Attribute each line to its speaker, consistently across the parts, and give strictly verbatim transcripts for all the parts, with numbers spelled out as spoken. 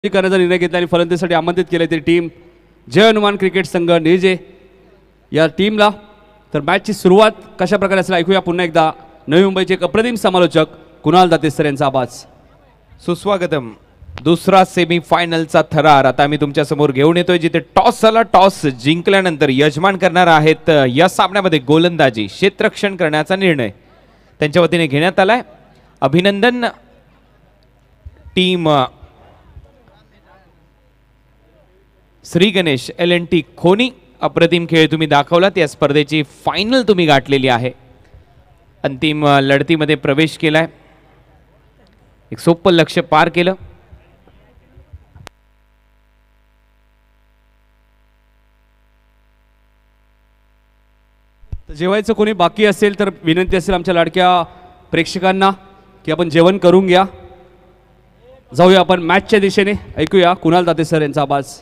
Speaker 1: करण्याचा निर्णय घेतला आणि फलंदाजीसाठी आमंत्रित केले ते टीम जय हनुमान क्रिकेट संघ निर्जे या टीमला। तर मॅचची सुरुवात कशा प्रकारे असेल ऐकूया पुन्हा एकदा नवी मुंबईचे एक अप्रतिम समालोचक कुणाल दातेसर यांचा आवाज।
Speaker 2: सुस्वागतम। दुसरा सेमी फायनलचा थरार आता मी तुमच्या समोर घेऊन येतोय, जिथे टॉस झाला, टॉस जिंकल्यानंतर यजमान करणार आहेत या सामन्यामध्ये गोलंदाजी क्षेत्ररक्षण करण्याचा निर्णय त्यांच्या वतीने घेण्यात आलाय। अभिनंदन team Shri Ganesh L N T Khoni, अप्रतिम खेळ तुम्ही दाखवलात। या स्पर्धेची फायनल तुम्ही गाठलेली आहे, अंतिम लढतीमध्ये प्रवेश केलाय, एक सोपं लक्ष्य पार केलं।
Speaker 1: जेवायचं कोणी बाकी असेल तर विनंती असेल आमच्या लाडक्या प्रेक्षकांना की आपण जेवण करून घ्या। जाऊया आपण मॅचच्या दिशेने, ऐकूया कुणाल दातेसर यांचा आवाज।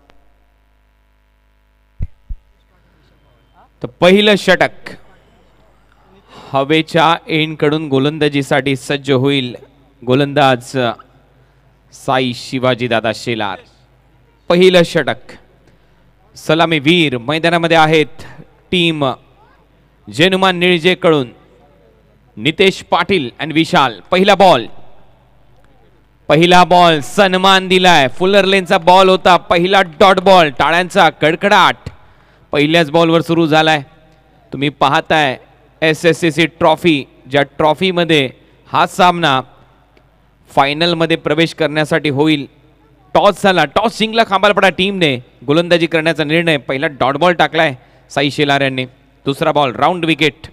Speaker 2: तर पहिलं षटक हवेच्या एंड कडून गोलंदाजीसाठी सज्ज होईल गोलंदाज साई शिवाजी दादा शेलार। पहिलं षटक सलामी वीर मैदानामध्ये आहेत टीम जय हनुमान निर्जे कडून नितेश पाटील आणि विशाल। पहिला बॉल पहिला बॉल सन्मान दिलाय, फुलर लेनचा बॉल होता, पहिला डॉट बॉल, टाळ्यांचा कडकडाट पहिल्याच बॉलवर सुरू झालाय। तुम्ही पाहताय S S C C trophy, ज्या ट्रॉफीमध्ये हा सामना फायनल मध्ये प्रवेश करण्यासाठी होईल। टॉस झाला, टॉस जिंकला खांबालपडा टीमने, गोलंदाजी करण्याचा निर्णय, पहिला डॉट बॉल टाकलाय साई शेलार यांनी। दुसरा बॉल राऊंड विकेट,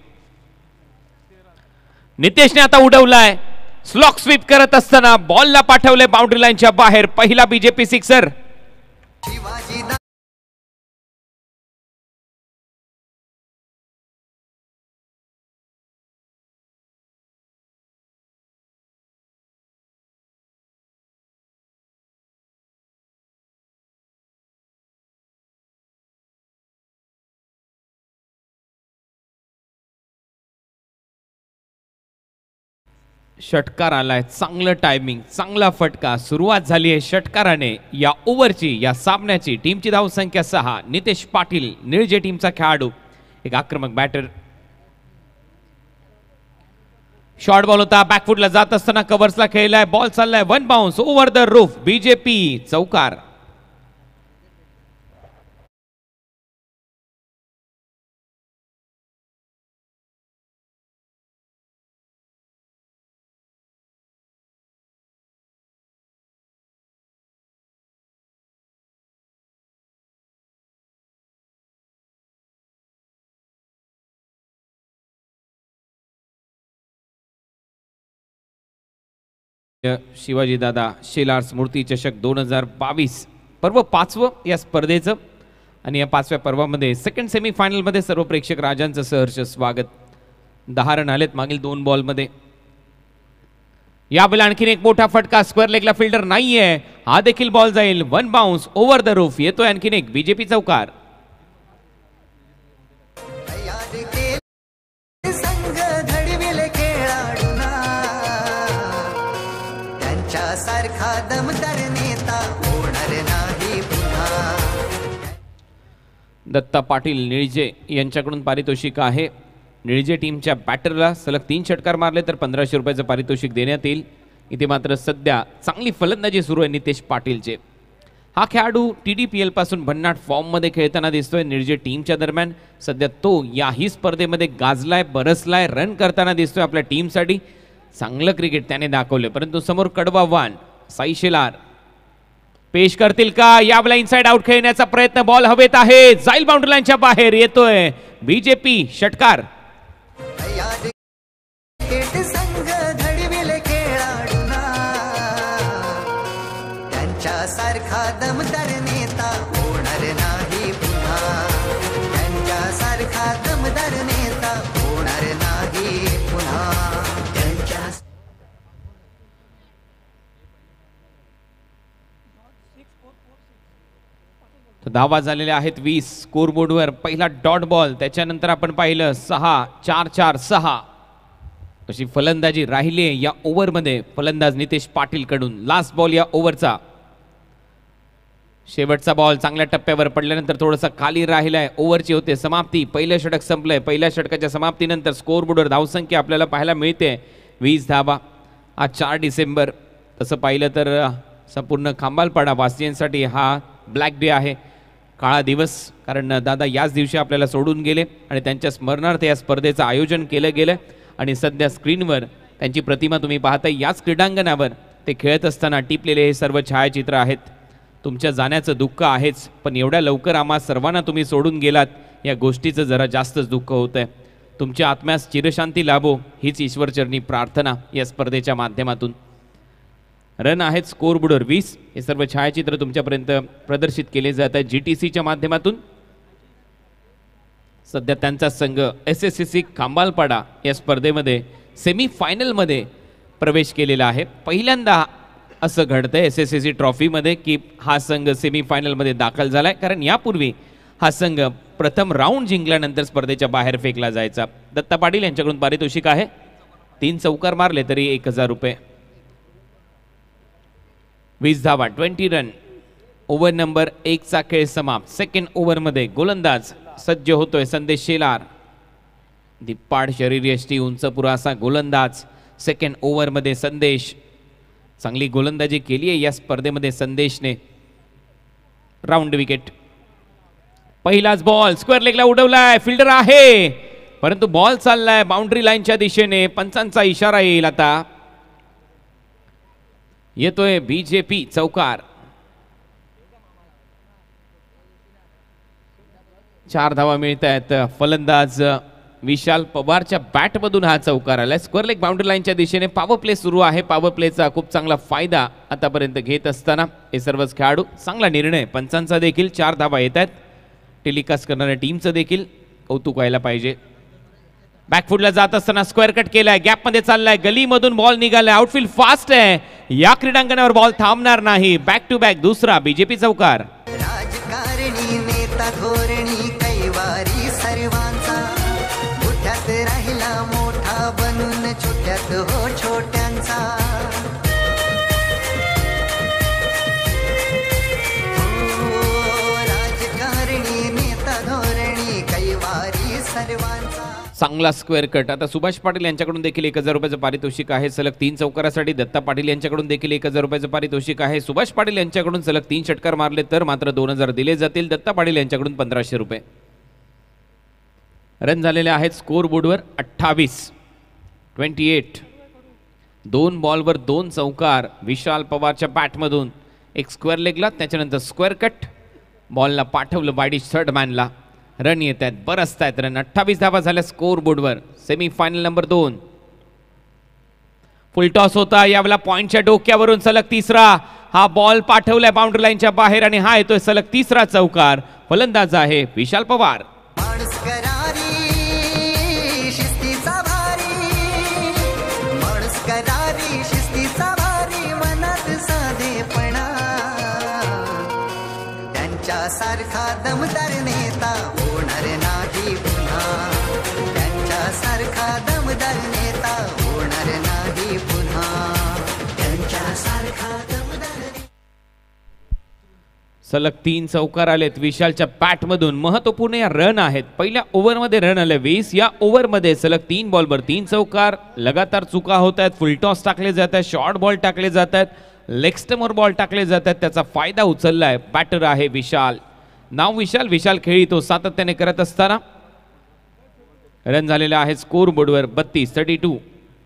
Speaker 2: नितेशने आता उडवलाय, स्लॉक स्वीप करत असताना बॉलला पाठवले बाउंड्री लाईनच्या बाहेर, पहिला बीजेपी सिक्सर। षटकार आलाय, चांगलं टायमिंग, चांगला फटका, सुरुवात झाली आहे षटकाराने या ओव्हरची, या सामन्याची। टीमची धाव संख्या सहा, नितेश पाटील निर्जे टीमचा खेळाडू, एक आक्रमक बॅटर। शॉर्ट बॉल होता, बॅकफुटला जात असताना कव्हर्सला खेळलाय, बॉल चाललाय one bounce over the roof, BJP चौकार। शिवाजी दादा शेलार स्मृती चषक दोन हजार बावीस पर्व पाचवं या स्पर्धेचं, आणि या पाचव्या पर्वामध्ये सेकंड सेमी फायनल मध्ये सर्व प्रेक्षक राजांचं सहर्ष स्वागत। दहा रन आलेत मागील दोन बॉल मध्ये। यावेळी आणखीन एक मोठा फटका, स्क्वेअर लेगला फिल्डर नाहीये, हा देखील बॉल जाईल one bounce over the roof, येतोय आणखीन एक बीजेपी चौकार। दत्ता पाटील निळजे यांच्याकडून पारितोषिक आहे। निळजे टीमच्या बॅटरला सलग तीन षटकार मारले तर पंधराशे रुपयाचं पारितोषिक देण्यात येईल। इथे मात्र सध्या चांगली फलंदाजी सुरू आहे नितेश पाटीलचे। हा खेळाडू टी डी पी एल पासून भन्नाट फॉर्म मध्ये खेळताना दिसतोय निळजे टीमच्या दरम्यान। सध्या तो याही स्पर्धेमध्ये गाजलाय, बरसलाय, रन करताना दिसतोय आपल्या टीमसाठी। चांगलं क्रिकेट त्याने दाखवले, परंतु समोर कडवा वान साई शेलार पेश करतील का? यावेळेला इनसाइड आउट खेळण्याचा प्रयत्न, बॉल हवेत आहे, जाईल बाउंड्री लाईनच्या बाहेर, येतोय बीजेपी षटकार।
Speaker 3: सारखा दमदार नेता होणार नाही पुन्हा, त्यांच्यासारखा दमदार नेता होणार नाही पुन्हा, त्यांच्या
Speaker 2: धावा झालेल्या आहेत वीस स्कोरबोर्डवर। पहिला डॉट बॉल, त्याच्यानंतर आपण पाहिलं सहा चार चार सहा अशी फलंदाजी राहिली या ओव्हरमध्ये फलंदाज नितेश पाटील कडून। लास्ट बॉल या ओव्हरचा। शेवटचा बॉल चांगल्या टप्प्यावर पडल्यानंतर थोडासा खाली राहिलाय. ओव्हरची होते समाप्ती. पहिलं षटक संपलंय. पहिल्या षटकाच्या समाप्तीनंतर स्कोरबोर्डवर धावसंख्या आपल्याला पाहायला मिळते वीस धावा. आज चार डिसेंबर. तसं पाहिलं तर संपूर्ण खांबालपाडा वासियांसाठी हा ब्लॅक डे आहे, काळा दिवस. कारण दादा याच दिवशी आपल्याला सोडून गेले आणि त्यांच्या स्मरणार्थ या स्पर्धेचं आयोजन केलं गेलं. आणि सध्या स्क्रीनवर त्यांची प्रतिमा तुम्ही पाहता. याच क्रीडांगणावर ते खेळत असताना टिपलेले हे सर्व छायाचित्र आहेत. तुमच्या जाण्याचं दुःख आहेच, पण एवढ्या लवकर आम्हा सर्वांना तुम्ही सोडून गेलात या गोष्टीचं जरा जास्तच दुःख होतं आहे. तुमच्या आत्म्यास चिरशांती लाभो हीच ईश्वरचरणी प्रार्थना या स्पर्धेच्या माध्यमातून. रन आहेत स्कोरबोर्डवर वीस. हे सर्व छायाचित्र तुमच्यापर्यंत प्रदर्शित केले जात आहेत जी टी सीच्या माध्यमातून. सध्या त्यांचा संघ S S C C Khambalpada या स्पर्धेमध्ये सेमीफायनलमध्ये प्रवेश केलेला आहे. पहिल्यांदा असं घडतंय एस एस सी सी ट्रॉफीमध्ये की हा संघ सेमीफायनलमध्ये दाखल झालाय, कारण यापूर्वी हा संघ प्रथम राऊंड जिंकल्यानंतर स्पर्धेच्या बाहेर फेकला जायचा. दत्ता पाटील यांच्याकडून पारितोषिक आहे. तीन चौकार मारले तरी एक हजार रुपये. वीस धावा, ट्वेंटी रन. ओव्हर नंबर एकचा खेळ समाप्त. सेकंड ओव्हरमध्ये गोलंदाज सज्ज होतोय संदेश शेलार. दिप्पाड शरीरयष्टी, उंच पुरासा गोलंदाज. सेकंड ओव्हरमध्ये संदेश. चांगली गोलंदाजी केली आहे या स्पर्धेमध्ये संदेशने. Round wicket. पहिलाच बॉल स्क्वेअर लेगला उडवलाय. फिल्डर आहे परंतु बॉल चाललाय बाउंड्री लाईनच्या दिशेने. पंचांचा इशारा येईल आता. येतोय बीजेपी चौकार. चार धावा मिळत आहेत. फलंदाज विशाल पवारच्या बॅटमधून हा चौकार आलाय. स्क्वेअर लेग बाउंड्री लाईनच्या दिशेने. पॉवर प्ले सुरू आहे. पॉवर प्लेचा खूप चांगला फायदा आतापर्यंत घेत असताना हे सर्वच खेळाडू. चांगला निर्णय पंचांचा देखील. चार धावा येत आहेत. टेलिकास्ट करणाऱ्या टीमचं देखील कौतुक व्हायला पाहिजे. बॅकफुटला जात असताना स्क्वेअर कट केलाय. गॅपमध्ये चाललाय. गलीमधून बॉल निघालाय. आउटफील्ड फास्ट आहे. या क्रीडांगणावर बॉल थांबणार नाही. बॅक टू बॅक दुसरा बीजेपी चौकार.
Speaker 3: राजकारणी नेता धोरणी कैवारी सर्वांचा, मोठ्यात राहिला मोठा बनून छोट्यात हो छोट्यांचा. हो, राजकारणी नेता धोरणी कैवारी सर्वांचा.
Speaker 2: चांगला स्क्वेअर कट. आता सुभाष पाटील यांच्याकडून देखील एक हजार रुपयाचं पारितोषिक आहे सलग तीन चौकारासाठी. दत्ता पाटील यांच्याकडून देखील एक हजार रुपयाचं पारितोषिक आहे. सुभाष पाटील यांच्याकडून सलग तीन षटकार मारले तर मात्र दोन हजार दिले जातील. दत्ता पाटील यांच्याकडून पंधराशे रुपये. रन झालेले आहेत स्कोर बोर्डवर अठ्ठावीस. Twenty eight. दोन बॉलवर दोन चौकार विशाल पवारच्या बॅटमधून. एक स्क्वेअर लेगला, त्याच्यानंतर स्क्वेअर कट. बॉलला पाठवलं वाईड थर्ड मॅनला. रन येत आहेत, बरसत आहेत रन. अठ्ठावीस धावा झाल्या स्कोर बोर्डवर. सेमीफायनल नंबर दोन. फुल टॉस होता यावेळेला पॉइंटच्या डोक्यावरून सलग तिसरा. हा बॉल पाठवलाय बाउंड्री लाईनच्या बाहेर आणि हा येतोय सलग तिसरा चौकार. फलंदाज आहे विशाल पवार.
Speaker 3: माणूस करारी शिस्तीचा भारी, माणूस करारी शिस्तीचा भारी, मनात साधेपणा. त्यांच्यासारखा दमदार नेता होणार नाही पुन्हा. त्यांच्यासारखा दमदार नेता होणार नाही पुन्हा. त्यांच्यासारखा दमदार.
Speaker 2: सलग तीन चौकार आलेत विशालच्या बॅटमधून. महत्वपूर्ण या रन आहेत. पहिल्या ओव्हरमध्ये रन आले वीस. या ओव्हरमध्ये सलग तीन बॉलवर तीन चौकार. लगातार चुका होत आहेत. फुलटॉस टाकले जात आहेत. शॉर्ट बॉल टाकले जात आहेत. लेग स्टम्पवर बॉल टाकले जात आहेत. त्याचा फायदा उचललाय. बॅटर आहे विशाल. नाव विशाल. विशाल खेळी तो सातत्याने करत असताना. रन झालेला आहे स्कोर बोर्डवर बत्तीस. Thirty two.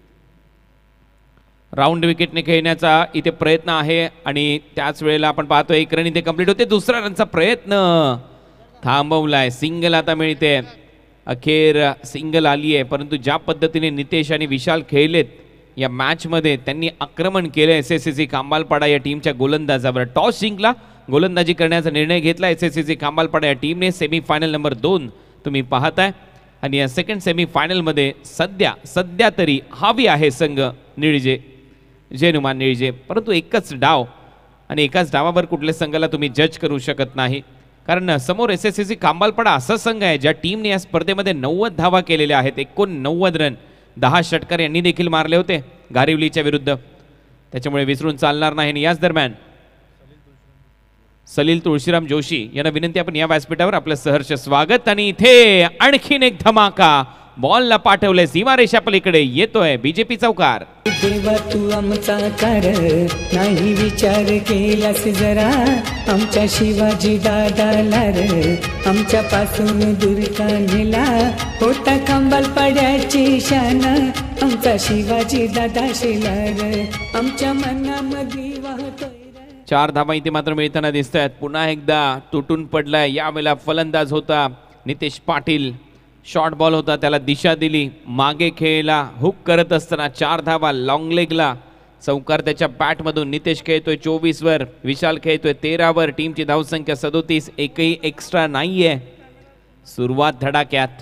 Speaker 2: राऊंड विकेटने खेळण्याचा इथे प्रयत्न आहे आणि त्याच वेळेला आपण पाहतो एक रन इथे कंप्लीट होते. दुसरा रनचा प्रयत्न थांबवलाय. सिंगल आता मिळते. अखेर सिंगल आली आहे, परंतु ज्या पद्धतीने नितेश आणि विशाल खेळलेत या मॅचमध्ये, त्यांनी आक्रमण केलं S S C C Khambalpada या टीमच्या गोलंदाजावर. टॉस जिंकला, गोलंदाजी करण्याचा निर्णय घेतला S S C C Khambalpada या टीमने. सेमीफायनल नंबर दोन तुम्ही पाहताय आणि या सेकंड सेमीफायनलमध्ये सध्या सध्या तरी हवी आहे संघ निळजे, जेनुमान निळजे. परंतु एकच डाव आणि एकाच डावावर कुठल्या संघाला तुम्ही जज करू शकत नाही, कारण समोर S S C C Khambalpada असा संघ आहे ज्या टीमने या स्पर्धेमध्ये नव्वद धावा केलेल्या आहेत. एकोणनव्वद रन. दहा षटकार यांनी देखील मारले होते गारिवलीच्या विरुद्ध, त्याच्यामुळे विसरून चालणार नाही. आणि याच दरम्यान सलील तुळशीराम जोशी यांना विनंती, आपण या व्यासपीठावर आपलं सहर्ष स्वागत. आणि इथे आणखीन एक धमाका, बॉलला पाठवलंय सीमारेषा पलीकडे, येतोय बीजेपी चौकार.
Speaker 4: देवा तू आमचा कार नाही विचार केलास जरा, आमच्या शिवाजी दादाला रे आमच्या पासून दूर का नेला, होता कंबाल पड्याची शान आमचा शिवाजी दादा शेलार, आमच्या मनामध्ये वाहतोय.
Speaker 2: चार धावा इथे मात्र मिळताना दिसत आहेत. पुन्हा एकदा तुटून पडलाय, यावेळेला फलंदाज होता नितेश पाटील. शॉर्ट बॉल होता, त्याला दिशा दिली, मागे खेळला, हुक करत असताना चार धावा लॉंग लेगला. चौकार त्याच्या बॅटमधून. नितेश खेळतोय चोवीस वर, विशाल खेळतोय तेरा वर. टीमची धावसंख्या सदोतीस, एकही एक्स्ट्रा नाहीये. सुरुवात धडाक्यात.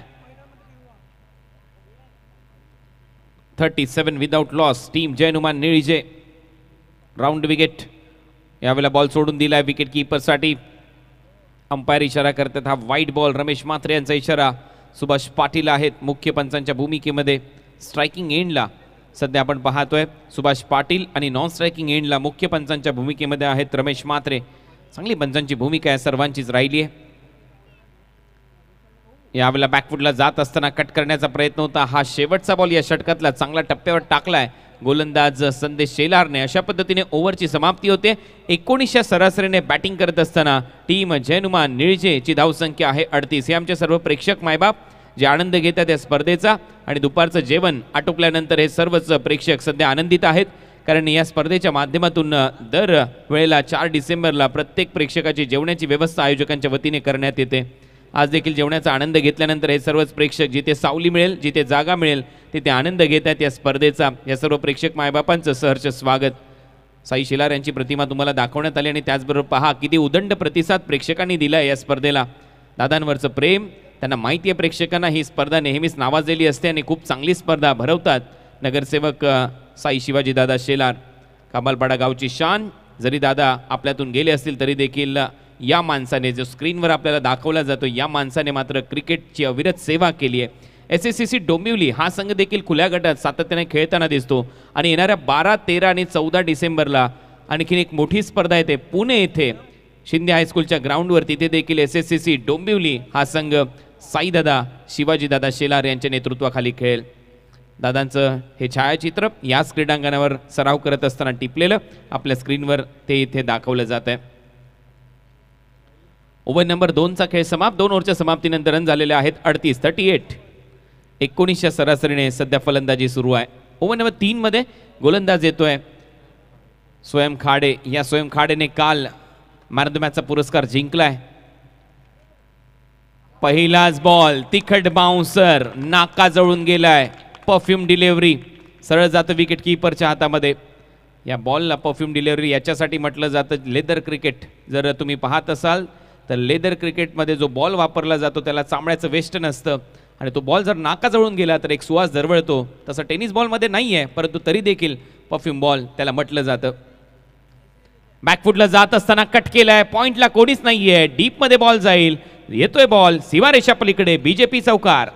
Speaker 2: Thirty seven without loss. Team Jai Hanuman Nilje. Round wicket. यावेळेला बॉल सोडून दिलाय विकेट कीपरसाठी. अंपायर इशारा करतात, हा वाईट बॉल. रमेश म्हात्रे यांचा इशारा. सुभाष पाटील आहेत मुख्य पंचांच्या भूमिकेमध्ये. स्ट्रायकिंग एंडला सध्या आपण पाहतोय सुभाष पाटील आणि नॉन स्ट्रायकिंग एंडला मुख्य पंचांच्या भूमिकेमध्ये आहेत रमेश म्हात्रे. चांगली पंचांची भूमिका आहे, सर्वांचीच राहिली आहे. यावेळेला बॅकफुटला जात असताना कट करण्याचा प्रयत्न होता. हा शेवटचा बॉल या षटकातला, चांगला टप्प्यावर टाकलाय गोलंदाज संदेश शेलारने. अशा पद्धतीने ओव्हरची समाप्ती होते. एकोणीसच्या सरासरीने बॅटिंग करत असताना टीम जय हनुमान निळजेची धावसंख्या आहे अडतीस. हे आमचे सर्व प्रेक्षक मायबाप जे आनंद घेतात या स्पर्धेचा, आणि दुपारचं जेवण आटोपल्यानंतर हे सर्वच प्रेक्षक सध्या आनंदित आहेत, कारण या स्पर्धेच्या माध्यमातून दर वेळेला चार डिसेंबरला प्रत्येक प्रेक्षकाची जेवणाची व्यवस्था आयोजकांच्या वतीने करण्यात येते. आज देखील जेवणाचा आनंद घेतल्यानंतर हे सर्वच प्रेक्षक जिथे सावली मिळेल, जिथे जागा मिळेल तिथे आनंद घेतात या स्पर्धेचा. या सर्व प्रेक्षक मायबापांचं सहर्ष स्वागत. साई शेलार यांची प्रतिमा तुम्हाला दाखवण्यात आली, आणि त्याचबरोबर पहा किती उदंड प्रतिसाद प्रेक्षकांनी दिला या स्पर्धेला. दादांवरचं प्रेम, त्यांना माहिती आहे प्रेक्षकांना ही स्पर्धा नेहमीच नावाजलेली असते आणि खूप चांगली स्पर्धा भरवतात नगरसेवक साई शिवाजी दादा शेलार. कामालपाडा गावची शान. जरी दादा आपल्यातून गेले असतील तरी देखील या माणसाने, जो स्क्रीनवर आपल्याला दाखवला जातो, या माणसाने मात्र क्रिकेटची अविरत सेवा केली आहे. S S C C Dombivli हा संघ देखील खुल्या गटात सातत्याने खेळताना दिसतो, आणि येणाऱ्या बारा तेरा आणि चौदा डिसेंबरला आणखीन एक मोठी स्पर्धा येते पुणे येथे शिंदे हायस्कूलच्या ग्राउंडवर. तिथे देखील S S C C Dombivli हा संघ साईदादा शिवाजीदादा शेलार यांच्या नेतृत्वाखाली खेळेल. दादांचं हे छायाचित्र याच क्रीडांगणावर सराव करत असताना टिपलेलं आपल्या स्क्रीनवर ते इथे दाखवलं जात आहे. ओव्हर नंबर दोनचा खेळ समाप्त. दोन ओव्हरच्या समाप्तीनंतर रन झालेले आहेत अडतीस. Thirty eight. एकोणीसच्या सरासरीने सध्या फलंदाजी सुरू आहे. ओव्हर नंबर तीन मध्ये गोलंदाज येतोय स्वयं खाडे. या स्वयं खाडेने काल मॅन ऑफ द मॅचचा पुरस्कार जिंकलाय. पहिलाच बॉल, तिखट बाउन्सर, नाका जळून गेलाय. परफ्यूम डिलिव्हरी सरळ जातं विकेट कीपरच्या हातामध्ये. या बॉलला परफ्यूम डिलिव्हरी याच्यासाठी म्हटलं जातं लेदर क्रिकेट. जर तुम्ही पाहत असाल तर लेदर क्रिकेटमध्ये जो बॉल वापरला जातो त्याला चामड्याचं वेस्ट नसतं, आणि तो बॉल जर नाका जळून गेला तर एक सुवास दरवळतो. तसं टेनिस बॉलमध्ये नाही आहे, परंतु तरी देखील परफ्यूम बॉल त्याला म्हटलं जातं. बॅकफुटला जात असताना कट केलाय. पॉइंटला कोणीच नाहीये. डीप मध्ये बॉल जाईल. येतोय बॉल सीमारेषा पलीकडे. बीजेपी चौकार.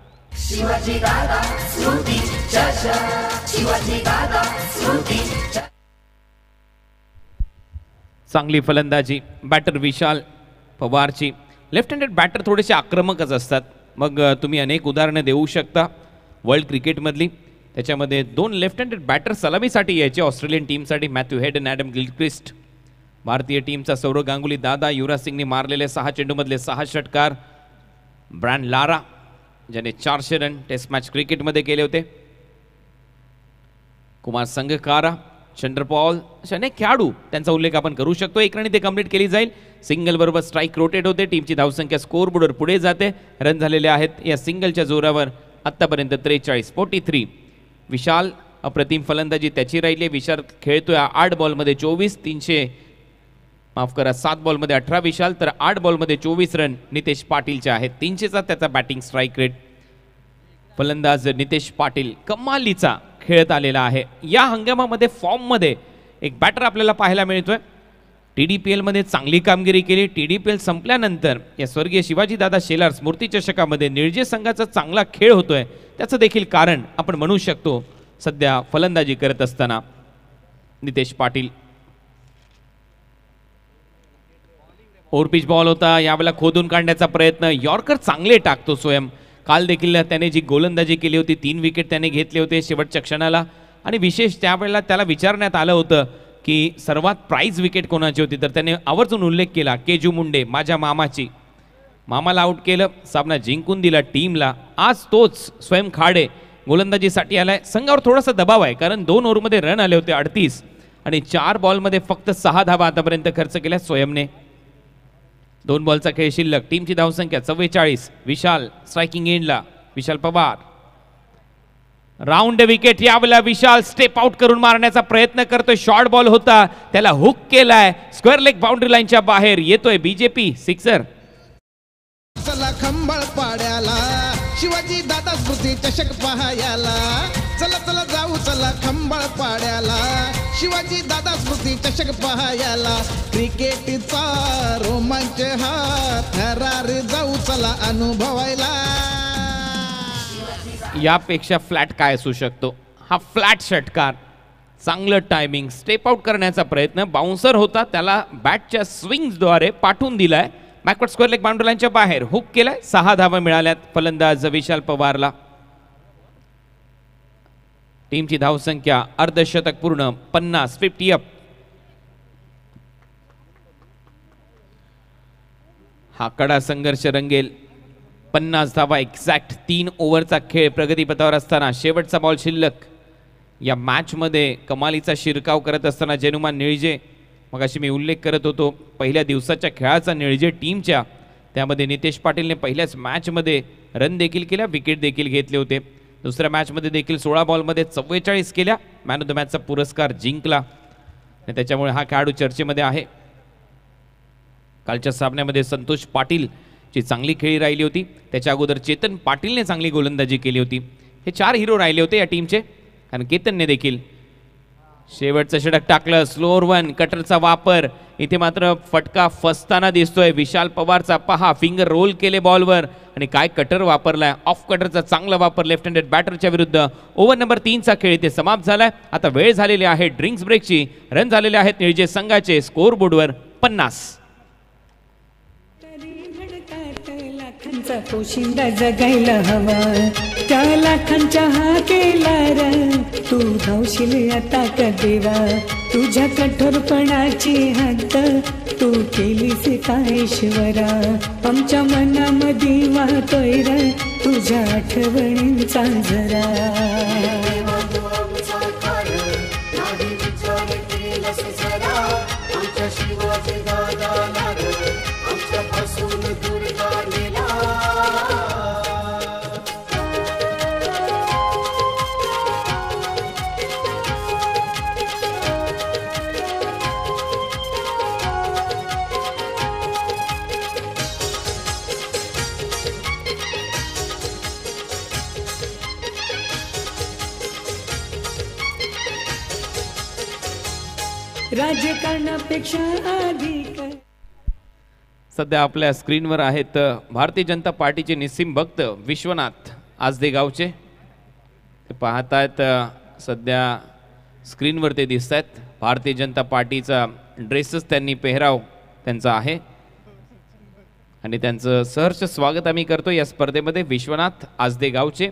Speaker 2: चांगली फलंदाजी बॅटर विशाल पवारची. लेफ्ट हँडेड बॅटर थोडेसे आक्रमकच असतात. मग तुम्ही अनेक उदाहरणं देऊ शकता वर्ल्ड क्रिकेटमधली. त्याच्यामध्ये दोन लेफ्ट हँडेड बॅटर सलामीसाठी यायचे ऑस्ट्रेलियन टीमसाठी, मॅथ्यू हेड आणि ॲडम गिलक्रिस्ट. भारतीय टीमचा सौरव गांगुली दादा, युवराज सिंगने मारलेले सहा चेंडूमधले सहा षटकार. ब्रॅन लारा ज्याने चारशे रन टेस्ट मॅच क्रिकेटमध्ये केले होते. कुमार संगकारा, चंद्रपॉल असे अनेक खेळाडू त्यांचा उल्लेख आपण करू शकतो. एक रन ते कंप्लीट केली जाईल. सिंगल बरोबर स्ट्राईक रोटेट होते. टीमची धावसंख्या स्कोर बोर्डवर पुढे जाते. रन झालेले आहेत या सिंगलच्या जोरावर आत्तापर्यंत त्रेचाळीस. Forty three. विशाल अप्रतिम फलंदाजी त्याची राहिली. विशाल खेळतोय आठ बॉलमध्ये चोवीस. तीनशे माफ करा सात बॉलमध्ये अठरा विशाल, तर आठ बॉलमध्ये चोवीस रन नितेश पाटीलचे आहेत. तीनशेचा त्याचा बॅटिंग स्ट्राईक रेट. फलंदाज नितेश पाटील कमालीचा खेळत आलेला आहे. या हंगामामध्ये फॉर्ममध्ये एक बॅटर आपल्याला पाहायला मिळतोय. टी डी पी एलमध्ये चांगली कामगिरी केली. टी डी पी एल संपल्यानंतर या स्वर्गीय शिवाजीदादा शेलार स्मृती चषकामध्ये निळजे संघाचा चांगला खेळ होतोय. त्याचं देखील कारण आपण म्हणू शकतो सध्या फलंदाजी करत असताना नितेश पाटील. ओव्हरपिच बॉल होता, यावेळेला खोदून काढण्याचा प्रयत्न. यॉर्कर चांगले टाकतो स्वयं. काल देखील त्याने जी गोलंदाजी केली होती, तीन विकेट त्याने घेतले होते शेवटच्या क्षणाला. आणि विशेष त्यावेळेला त्याला विचारण्यात आलं होतं की सर्वात प्राईज विकेट कोणाची होती, तर त्याने आवर्जून उल्लेख केला केजू मुंडे, माझ्या मामाची. मामाला आउट केलं, सामना जिंकून दिला टीमला. आज तोच स्वयं खाडे गोलंदाजीसाठी आलाय. संघावर थोडासा दबाव आहे, कारण दोन ओव्हरमध्ये रन आले होते अडतीस आणि चार बॉलमध्ये फक्त सहा धावा आतापर्यंत खर्च केल्या स्वयंने. दोन बॉलचा खेळ शिल्लक. टीमची धावसंख्या चव्वेचाळीस. विशाल स्ट्रायकिंग एंडला. Vishal Pawar round wicket. यावेळेला विशाल स्टेप आउट करून मारण्याचा प्रयत्न करतोय. शॉर्ट बॉल होता, त्याला हुक केलाय. स्क्वेअर लेग बाउंड्री लाईनच्या बाहेर येतोय. BJP sixer.
Speaker 5: चला खंबळ पाड्याला शिवाजी दादा स्मृती चषक पहायला. चला चला जाऊ चला खंबळ पाड्याला शिवाजी दादा स्मृती चषक पहायला. क्रिकेटचा रोमांच हा थरार जाऊ चला अनुभवायला.
Speaker 2: यापेक्षा फ्लॅट काय असू शकतो. हा फ्लॅट षटकार, चांगलं टायमिंग, स्टेप आउट करण्याचा प्रयत्न. बाउन्सर होता, त्याला बॅटच्या स्विंग्सद्वारे पाठवून दिलाय. बॅकवर्ड स्क्वेअर लेग बाउंड्री लाईनच्या बाहेर हुक केलाय. सहा धावा मिळाल्यात फलंदाज विशाल पवारला. टीमची धावसंख्या अर्धशतक पूर्ण, पन्नास फिफ्टी अप. हा कडा संघर्ष रंगेल. पन्नास धावा एक्झॅक्ट. तीन ओव्हरचा खेळ प्रगतीपथावर असताना शेवटचा बॉल शिल्लक. या मॅचमध्ये कमालीचा शिरकाव करत असताना जेनुमान निळजे, मग अशी मी उल्लेख करत होतो पहिल्या दिवसाच्या खेळाचा निळजे टीमच्या, त्यामध्ये नितेश पाटीलने पहिल्याच मॅचमध्ये रन देखील केल्या, विकेट देखील घेतले होते. दुसऱ्या मॅचमध्ये देखील सोळा बॉलमध्ये चव्वेचाळीस केल्या, मॅन ऑफ द मॅचचा पुरस्कार जिंकला आणि त्याच्यामुळे हा खेळाडू चर्चेमध्ये आहे. कालच्या सामन्यामध्ये संतोष पाटील ची चांगली खेळी राहिली होती. त्याच्या अगोदर चेतन पाटीलने चांगली गोलंदाजी केली होती. हे चार हिरो राहिले होते या टीमचे, कारण केतनने देखील शेवटचं षटक टाकलं. स्लोअर वन, कटरचा वापर. इथे मात्र फटका फसताना दिसतोय. विशाल पवारचा पहा, फिंगर रोल केले बॉलवर आणि काय कटर वापरलाय. ऑफ कटरचा चांगला वापर लेफ्ट हँडेड बॅटरच्या विरुद्ध. ओव्हर नंबर तीनचा खेळ इथे समाप्त झालाय. आता वेळ झालेली आहे ड्रिंक्स ब्रेकची. रन झालेले आहेत निळजे संघाचे स्कोअर बोर्डवर पन्नास.
Speaker 4: लाखांचा पोशिंदा जगायला हवा, त्या लाखांच्या हा केला र तू धावशील आता का देवा. तुझ्या कठोरपणाची हद्द तू केलीस काय ईश्वरा. आमच्या मनामध्ये वाहतोय र तुझ्या आठवणींचा झरा. राजकारणापेक्षा अधिक.
Speaker 2: सध्या आपल्या स्क्रीनवर आहेत भारतीय जनता पार्टीचे निस्सीम भक्त विश्वनाथ आजदे गावचे. ते पाहतायत सध्या स्क्रीनवर, ते दिसत आहेत. भारतीय जनता पार्टीचा ड्रेसेस त्यांनी पेहराव त्यांचा आहे आणि त्यांचं सहर्ष स्वागत आम्ही करतो या स्पर्धेमध्ये. विश्वनाथ आजदे गावचे.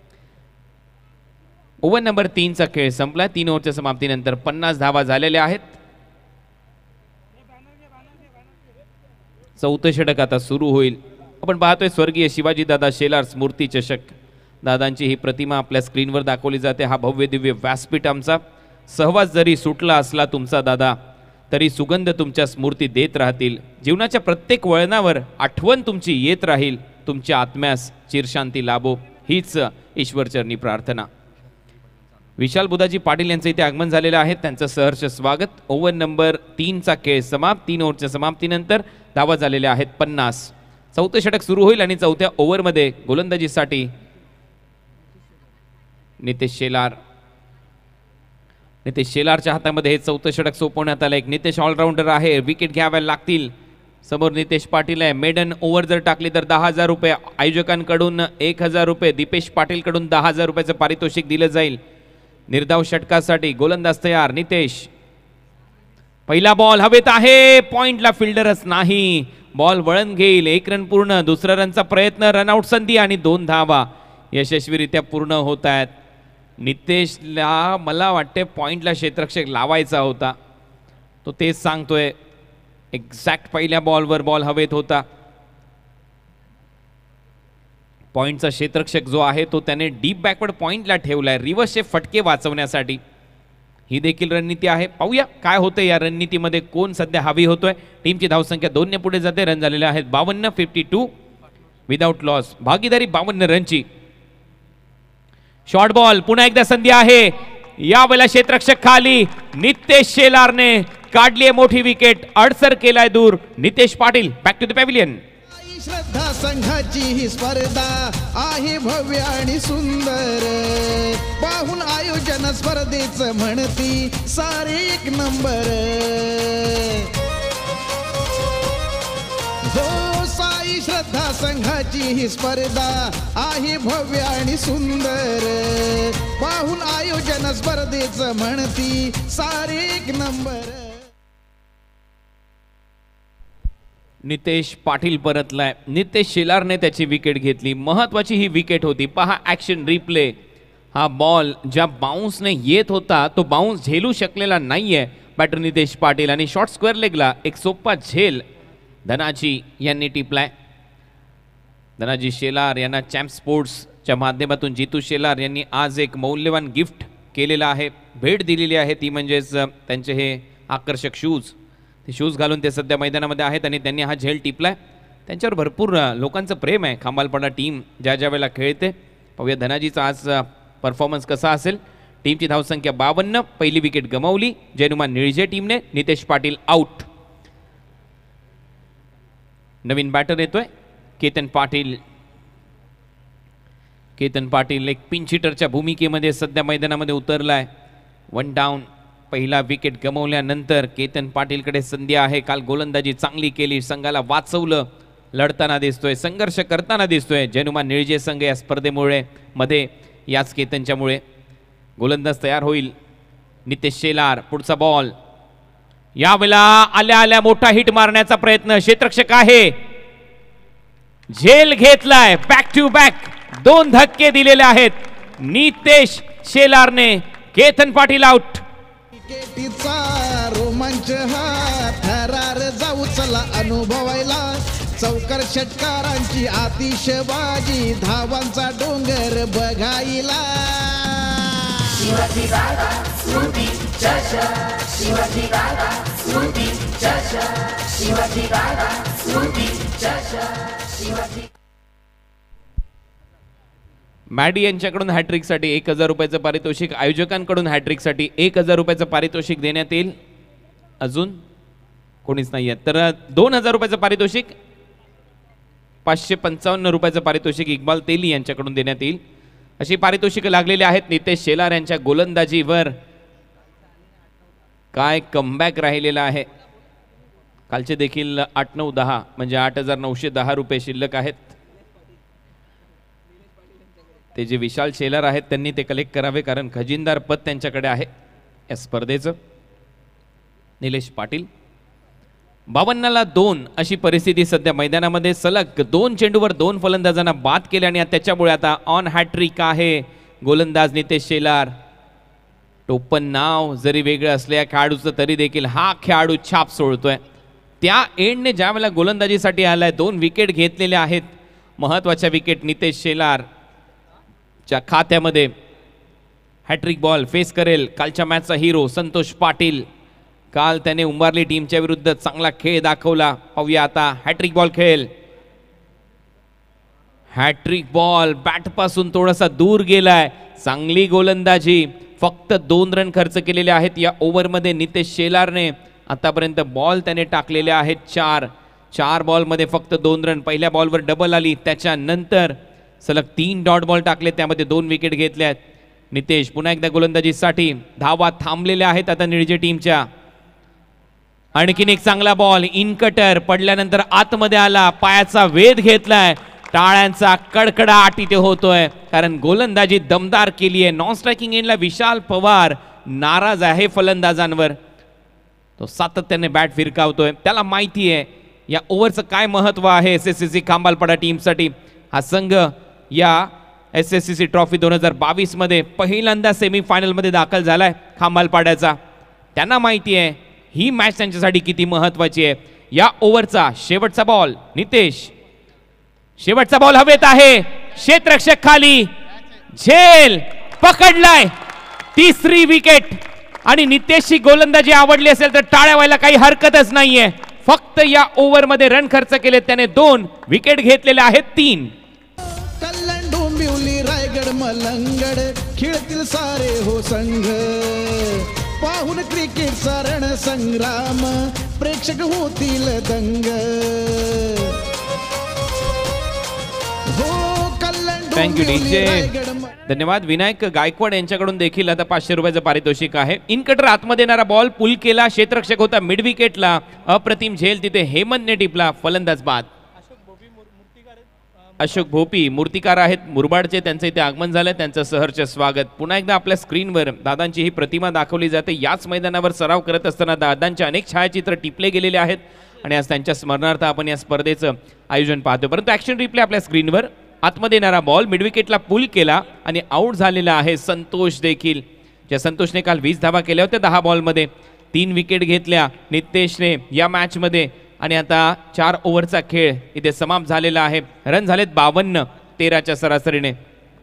Speaker 2: ओव्हर नंबर तीनचा खेळ संपलाय. तीन ओव्हरच्या समाप्तीनंतर पन्नास धावा झालेल्या आहेत. चौथं षटक आता सुरू होईल. आपण पाहतोय स्वर्गीय शिवाजी दादा शेलार स्मृती चषक. दादांची ही प्रतिमा आपल्या स्क्रीनवर दाखवली जाते. हा भव्य दिव्य व्यासपीठ आमचा. सहवास जरी सुटला असला तुमचा दादा, तरी सुगंध तुमच्या स्मृती देत राहतील. जीवनाच्या प्रत्येक वळणावर आठवण तुमची येत राहील. तुमच्या आत्म्यास चिरशांती लाभो, हीच ईश्वरचरणी प्रार्थना. विशाल बुधाजी पाटील यांचं इथे आगमन झालेलं आहे. त्यांचं सहर्ष स्वागत. ओव्हर नंबर तीनचा खेळ समाप्त. तीन ओव्हरच्या समाप्तीनंतर धावा झालेल्या आहेत पन्नास. चौथं षटक सुरू होईल आणि चौथ्या ओव्हरमध्ये गोलंदाजीसाठी नितेश शेलार. नितेश शेलारच्या हातामध्ये हे चौथं षटक सोपवण्यात आलं. एक नितेश ऑलराऊंडर आहे, विकेट घ्याव्या लागतील. समोर नितेश पाटील आहे. मेडन ओव्हर जर टाकली तर दहा हजार रुपये आयोजकांकडून, एक हजार रुपये दीपेश पाटीलकडून दहा हजार रुपयाचं पारितोषिक दिलं जाईल. निर्धाव षटकासाठी गोलंदाज तयार. नितेश पहिला बॉल हवेत आहे, पॉइंटला फिल्डरच नाही, बॉल वळण घेईल, एक रन पूर्ण, दुसरा रनचा प्रयत्न, रनआउट संधी आणि दोन धावा यशस्वीरित्या पूर्ण होत आहेत. नितेशला मला वाटते पॉइंटला क्षेत्ररक्षक लावायचा होता, तो तेच सांगतोय. एक्झॅक्ट पहिल्या बॉलवर बॉल हवेत होता. पॉइंटचा क्षेत्ररक्षक जो आहे तो त्याने डीप बॅकवर्ड पॉइंटला ठेवलाय रिव्हर्सचे फटके वाचवण्यासाठी. ही देखील रणनीती आहे. पाहूया काय होते या रणनीतीमध्ये, कोण सध्या हवी होतोय. टीमची धावसंख्या दोन ने पुढे जाते. रन झालेले आहेत बावन्न, फिफ्टी टू विदाउट लॉस. भागीदारी बावन्न रनची. शॉर्ट बॉल, पुन्हा एकदा संधी आहे. यावेळेला क्षेत्ररक्षक खाली, नितेश शेलारने काढली आहे मोठी विकेट, अडसर केलाय दूर. Nitesh Patil back to the pavilion.
Speaker 5: Shraddha संघाची ही स्पर्धा आहे भव्य आणि सुंदर, पाहून आयोजन स्पर्धेच म्हणती सारे एक नंबर. हो साई श्रद्धा संघाची ही स्पर्धा आहे भव्य आणि सुंदर, पाहून आयोजन स्पर्धेच म्हणती सारे एक नंबर.
Speaker 2: नितेश पाटील परतलाय. नितेश शेलारने त्याची विकेट घेतली. महत्वाची ही विकेट होती. पहा ऍक्शन रिप्ले. हा बॉल ज्या बाउन्सने येत होता तो बाउन्स झेलू शकलेला नाहीये बॅटर नितेश पाटील, आणि शॉर्ट स्क्वेअर लेगला एक सोपा झेल धनाजी यांनी टिपलाय. धनाजी शेलार यांना चॅम्प स्पोर्ट्सच्या माध्यमातून जितू शेलार यांनी आज एक मौल्यवान गिफ्ट केलेला आहे, भेट दिलेली आहे. ती म्हणजेच त्यांचे हे आकर्षक शूज. ते शूज घालून ते सध्या मैदानामध्ये आहेत आणि त्यांनी हा झेल टिपलाय. त्यांच्यावर भरपूर लोकांचं प्रेम आहे. खांबालपाडा टीम ज्या ज्या वेळेला खेळते. पाहूया धनाजीचा आज परफॉर्मन्स कसा असेल. टीमची धावसंख्या बावन्न. पहिली विकेट गमावली जयनुमान निळजे टीमने. नितेश पाटील आउट. नवीन बॅटर येतोय केतन पाटील. केतन पाटील एक पिंच हिटरच्या भूमिकेमध्ये सध्या मैदानामध्ये उतरलाय. One down. पहिला विकेट गमावल्यानंतर केतन पाटीलकडे संधी आहे. काल गोलंदाजी चांगली केली, संघाला वाचवलं, लढताना दिसतोय, संघर्ष करताना दिसतोय. जयनुमान निळजे संघ या स्पर्धेमुळे मध्ये याच केतनच्यामुळे. गोलंदाज तयार होईल. नितेश शेलार. पुढचा बॉल. यावेळेला आल्या आल्या मोठा हिट मारण्याचा प्रयत्न. क्षेत्ररक्षक आहे, झेल घेतलाय. बॅक टू बॅक दोन धक्के दिलेले आहेत नितेश शेलारने. केतन पाटील आउट.
Speaker 5: क्रिकेटीचा रोमांच हा थरार जाऊ चला अनुभवायला. चौकार षटकारांची आतिषबाजी, धावांचा डोंगर बघायला.
Speaker 6: शिवाजी दादा स्मृती चषक, शिवाजी दादा स्मृती चषक, शिवाजी दादा स्मृती चषक, शिवाजी.
Speaker 2: मॅडी यांच्याकडून हॅट्रिकसाठी एक हजार रुपयाचं पारितोषिक, आयोजकांकडून हॅट्रिकसाठी एक हजार रुपयाचं पारितोषिक देण्यात येईल. अजून कोणीच नाही आहे तर दोन हजार रुपयाचं पारितोषिक, पाचशे पंचावन्न रुपयाचं पारितोषिक इक्बाल तेली यांच्याकडून देण्यात येईल. अशी पारितोषिक लागलेली आहेत नितेश शेलार यांच्या गोलंदाजीवर. काय कमबॅक राहिलेला आहे. कालचे देखील आठ नऊ दहा म्हणजे आठ हजार नऊशे दहा रुपये शिल्लक आहेत. ते जे विशाल शेलार आहेत त्यांनी ते कलेक्ट करावे, कारण खजिनदार पद त्यांच्याकडे आहे या स्पर्धेचं. निलेश पाटील. बावन्नला दोन अशी परिस्थिती सध्या मैदानामध्ये. सलग दोन चेंडूवर दोन फलंदाजांना बाद केले आणि त्याच्यामुळे आता ऑन हॅट्रिक आहे गोलंदाज नितेश शेलार. टोपण नाव जरी वेगळं असल्या खेळाडूचं तरी देखील हा खेळाडू छाप सोडतोय. त्या एंडने ज्या वेळेला गोलंदाजीसाठी आलाय, दोन विकेट घेतलेल्या आहेत, महत्वाच्या विकेट. नितेश शेलार च्या खात्यामध्ये हॅट्रिक बॉल फेस करेल कालच्या मॅचचा हिरो संतोष पाटील. काल त्याने उंबारली टीमच्या विरुद्ध चांगला खेळ दाखवला. पाहूया आता हॅट्रिक बॉल खेळ. हॅट्रिक बॉल बॅट पासून थोडासा दूर गेलाय. चांगली गोलंदाजी. फक्त दोन रन खर्च केलेले आहेत या ओव्हरमध्ये नितेश शेलारने. आतापर्यंत बॉल त्याने टाकलेले आहेत चार. चार बॉलमध्ये फक्त दोन रन. पहिल्या बॉलवर डबल आली, त्याच्यानंतर सलग तीन डॉट बॉल टाकले, त्यामध्ये दोन विकेट घेतल्यात. नितेश पुन्हा एकदा गोलंदाजीसाठी. धावा थांबलेल्या आहेत आता निळजे टीमच्या. आणखीन एक चांगला बॉल. इनकटर पडल्यानंतर आतमध्ये आला, पायाचा वेध घेतलाय. टाळ्यांचा कडकडाट इथे होतोय, कारण गोलंदाजी दमदार केली आहे. नॉन स्ट्रायकिंग एंडला विशाल पवार नाराज आहे फलंदाजांवर. तो सातत्याने बॅट फिरकावतोय. त्याला माहिती आहे या ओव्हरचं काय महत्व आहे S S C C Khambalpada टीमसाठी. हा संघ या S S C C trophy दोन हजार बावीस मध्ये पहिल्यांदा सेमीफायनलमध्ये दाखल झालाय खांबालपाड्याचा. त्यांना माहिती आहे ही मॅच त्यांच्यासाठी किती महत्वाची आहे. या ओव्हरचा शेवटचा बॉल नितेश, शेवटचा बॉल हवेत आहे, क्षेत्ररक्षक खाली, झेल पकडलाय, तिसरी विकेट. आणि नितेशची गोलंदाजी आवडली असेल तर टाळ्या व्हायला काही हरकतच नाहीये. फक्त या ओव्हर मध्ये रन खर्च केले त्याने, दोन विकेट घेतलेले आहेत, तीन.
Speaker 5: कल्याण डोंबिवली रायगड मलंगड खेळतील सारे हो संघ, पाहून क्रिकेटचा रणसंग्राम प्रेक्षक होतील दंग. हो कल्याण
Speaker 2: थँक्यू
Speaker 5: डोंबिवली
Speaker 2: डीजे,
Speaker 5: रायगड म-
Speaker 2: धन्यवाद. विनायक गायकवाड यांच्याकडून देखील आता पाचशे रुपयाचं पारितोषिक आहे. इनकटर आतमध्ये येणारा बॉल पुल केला, क्षेत्ररक्षक होता मिड विकेटला, अप्रतिम झेल तिथे हेमंतने टिपला, फलंदाज बाद. अशोक भोपी मूर्तिकार आहेत मुरबाडचे, त्यांचं इथे आगमन झालंय, त्यांचं सहर्ष स्वागत. पुन्हा एकदा आपल्या स्क्रीनवर दादांची ही प्रतिमा दाखवली जाते. याच मैदानावर सराव करत असताना दादांचे अनेक छायाचित्र टिपले गेलेले आहेत आणि आज त्यांच्या स्मरणार्थ आपण या स्पर्धेचं आयोजन पाहतो. परंतु ऍक्शन रिप्ले आपल्या स्क्रीनवर. आतमध्ये येणारा बॉल मिड विकेटला पुल केला आणि आउट झालेला आहे संतोष देखील, ज्या संतोषने काल वीस धावा केल्या होत्या दहा बॉलमध्ये. तीन विकेट घेतल्या नितेशने या मॅचमध्ये आणि आता चार ओव्हरचा खेळ इथे समाप्त झालेला आहे. रन झालेत बावन्न तेराच्या सरासरीने.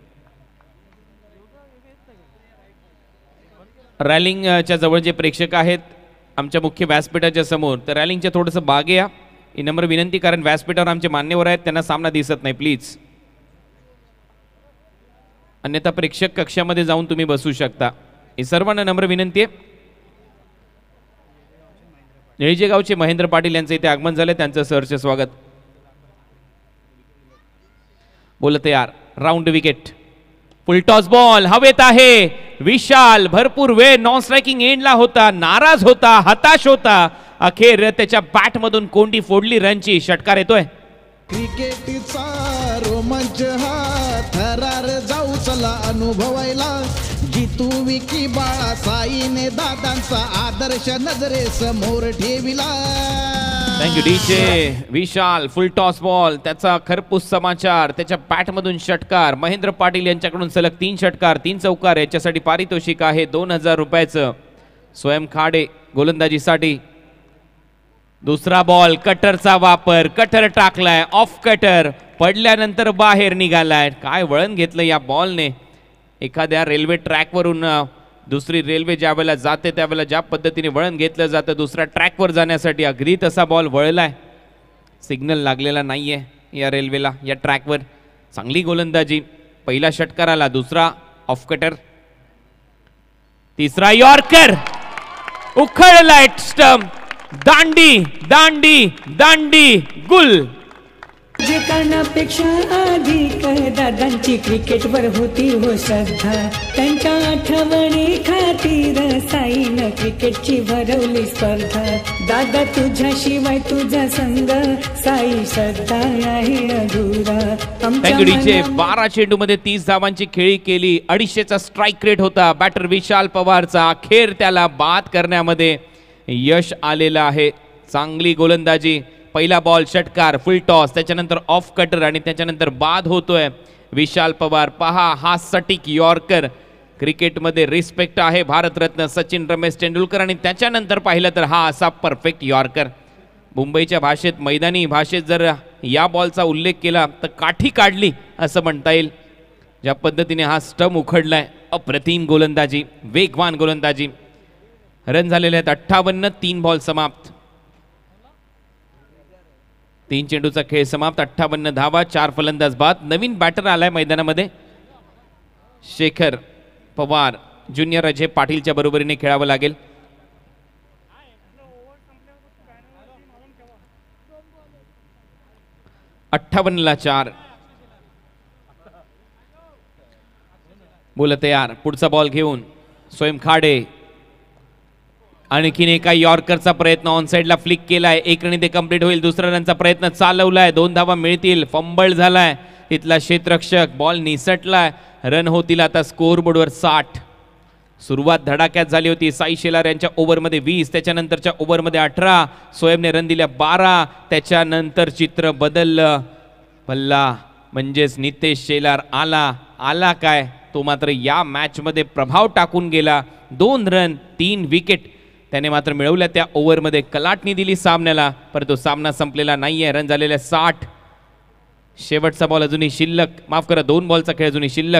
Speaker 2: रॅलिंगच्या जवळ जे प्रेक्षक आहेत आमच्या मुख्य व्यासपीठाच्या समोर, तर रॅलिंगच्या थोडंसं बागे या, ही नम्र विनंती, कारण व्यासपीठावर आमचे मान्यवर आहेत त्यांना सामना दिसत नाही प्लीज. अन्यथा प्रेक्षक कक्षामध्ये जाऊन तुम्ही बसू शकता, ही सर्वांना नम्र विनंती आहे. निळजे गावचे महेंद्र पाटील यांचे इथे आगमन झाले, त्यांचं सहर्ष स्वागत. बोल तयार, round wicket, full toss ball हवेत आहे. विशाल भरपूर वेळ नॉन स्ट्रायकिंग एंडला होता, नाराज होता, हताश होता, अखेर त्याच्या बॅट मधून कोंडी फोडली, रनची षटकार येतोय.
Speaker 5: क्रिकेटचा रोमांच हा थरार जाऊ चला अनुभवायला, जितू विकी बाळा साईने दादांचा आदर्श नजरे समोर ठेविला.
Speaker 2: Thank you DJ. Vishal full toss ball, त्याचा खरपूस समाचार, त्याच्या बॅट मधून षटकार. महेंद्र पाटील यांच्याकडून सलग तीन षटकार तीन चौकार, याच्यासाठी पारितोषिक आहे दोन हजार रुपयाचं. स्वयं खाडे गोलंदाजीसाठी. दुसरा बॉल, कटरचा वापर, कटर टाकलाय, ऑफ कटर पडल्यानंतर बाहेर निघालाय. काय वळण घेतलं या बॉलने. एखाद्या रेल्वे ट्रॅकवरून दुसरी रेल्वे ज्या वेळेला जाते त्यावेळेला ज्या पद्धतीने वळण घेतलं जातं दुसऱ्या ट्रॅकवर जाण्यासाठी, अगदी तसा बॉल वळलाय. सिग्नल लागलेला नाहीये या रेल्वेला, या ट्रॅकवर. चांगली गोलंदाजी. पहिला षटकार आला, दुसरा ऑफ कटर, तिसरा यॉर्कर, उखळलाय स्टंप. दांडी दांडी दांडी गुल.
Speaker 4: जे कानापेक्षा अधिक दादांची क्रिकेटवर होती हो श्रद्धा, त्यांच्या आठवणी खातीर साईनं क्रिकेटची भरवली स्पर्धा. दादा तुझ्याशिवाय तुझा संघ, साई श्रद्धा आहे अधुरा.
Speaker 2: Thank you DJ. बारा चेंडू मध्ये तीस धावांची खेळी केली, अडीचशेचा स्ट्राईक रेट होता बॅटर विशाल पवारचा. अखेर त्याला बाद करण्यामध्ये यश आलेलं आहे. चांगली गोलंदाजी. पहिला बॉल षटकार, फुल टॉस, त्याच्यानंतर ऑफ कटर आणि त्याच्यानंतर बाद होतोय विशाल पवार. पहा हा सटीक यॉर्कर. क्रिकेटमध्ये रिस्पेक्ट आहे भारतरत्न सचिन रमेश तेंडुलकर आणि त्याच्यानंतर पाहिलं तर हा असा परफेक्ट यॉर्कर. मुंबईच्या भाषेत, मैदानी भाषेत जर या बॉलचा उल्लेख केला तर काठी काढली असं म्हणता येईल. ज्या पद्धतीने हा स्टंप उखडलाय, अप्रतिम गोलंदाजी, वेगवान गोलंदाजी. रन झालेले आहेत अठ्ठावन्न, तीन बॉल समाप्त. तीन चेंडूचा खेळ समाप्त, अठ्ठावन्न धावा, चार फलंदाज बाद. नवीन बॅटर आलाय मैदानामध्ये, शेखर पवार ज्युनियर अजय पाटीलच्या बरोबरीने खेळावं लागेल. अठ्ठावन्न ला चार. बोल तयार, पुढचा बॉल घेऊन स्वयं खाडे. आणखीन एका यॉर्करचा प्रयत्न ऑन साइडला फ्लिक केलाय, एक रन ते कंप्लीट होईल. दुसऱ्या रनचा प्रयत्न चालवलाय, दोन धावा मिळतील. फंबल झालाय तिथला क्षेत्ररक्षक, बॉल निसटलाय, रन होतील आता स्कोर बोर्डवर साठ. सुरुवात धडाक्यात झाली होती. साई शेलार यांच्या ओव्हरमध्ये वीस, त्याच्यानंतरच्या ओव्हरमध्ये अठरा, सोयमने रन दिल्या बारा. त्याच्यानंतर चित्र बदललं. पल्ला म्हणजेच नितेश शेलार आला आला काय तो मात्र या मॅचमध्ये प्रभाव टाकून गेला. दोन रन तीन विकेट त्याने मात्र मिळवल्या त्या ओव्हरमध्ये. कलाटणी दिली सामन्याला, परंतु सामना संपलेला नाहीये. रन झालेले साठ. शेवटचा बॉल अजूनही शिल्लक, माफ करा दोन बॉलचा खेळ अजूनही शिल्लक.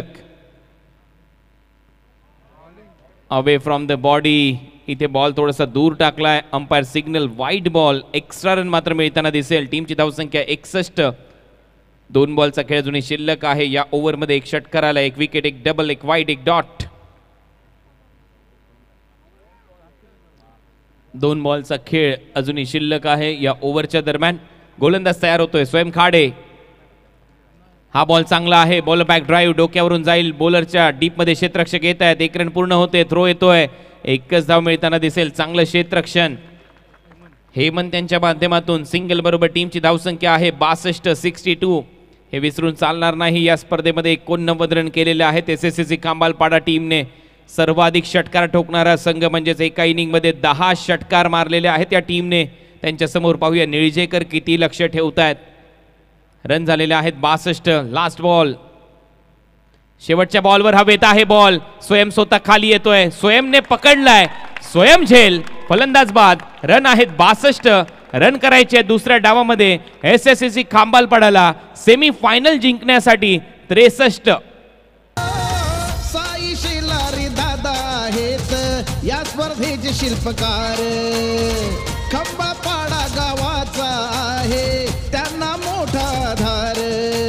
Speaker 2: अवे फ्रॉम द बॉडी, इथे बॉल थोडासा दूर टाकलाय. Umpire signal wide ball. Extra run मात्र मिळताना दिसेल. टीमची धावसंख्या एकसष्ट. दोन बॉलचा खेळ अजूनही शिल्लक आहे. या ओव्हरमध्ये एक षटकार आला, एक विकेट, एक डबल, एक वाईड, एक डॉट. दोन बॉलचा खेळ अजूनही शिल्लक आहे या ओव्हरच्या दरम्यान. गोलंदाज तयार होतोय स्वयं खाडे. हा बॉल चांगला आहे. बॉलर बॅक ड्राईव्ह डोक्यावरून जाईल. बॉलरच्या डीप मध्ये क्षेत्ररक्षक येत आहेत. एक रन पूर्ण होते. थ्रो येतोय. एकच धाव मिळताना दिसेल. चांगलं क्षेत्ररक्षण हेमंत यांच्या माध्यमातून. सिंगल बरोबर टीमची धावसंख्या आहे बासष्ट. सिक्स्टी टू हे विसरून चालणार नाही. या स्पर्धेमध्ये एकोणनव्वद रन केलेले आहेत एस एस सी खांबालपाडा टीमने. सर्वाधिक षटकार ठोकणारा संघ म्हणजेच एका इनिंग मध्ये दहा षटकार मारलेले आहेत या टीमने. त्यांच्या समोर पाहूया निळजेकर किती लक्ष ठेवतायत. रन झालेले आहेत बासष्ट. Last ball. शेवटच्या बॉलवर हवेत आहे बॉल. स्वयं स्वतः खाली येतोय. स्वयंने पकडलाय. स्वयं झेल. फलंदाज बाद. रन आहेत बासष्ट. रन करायचे दुसऱ्या डावामध्ये एस एस सी खांबालपाडाला सेमी फायनल जिंकण्यासाठी त्रेसष्ट.
Speaker 5: साई शेलारी दादा आहेत या स्पर्धेचे शिल्पकार. खांबालपाडा गावाचा आहे त्यांना मोठा आधार.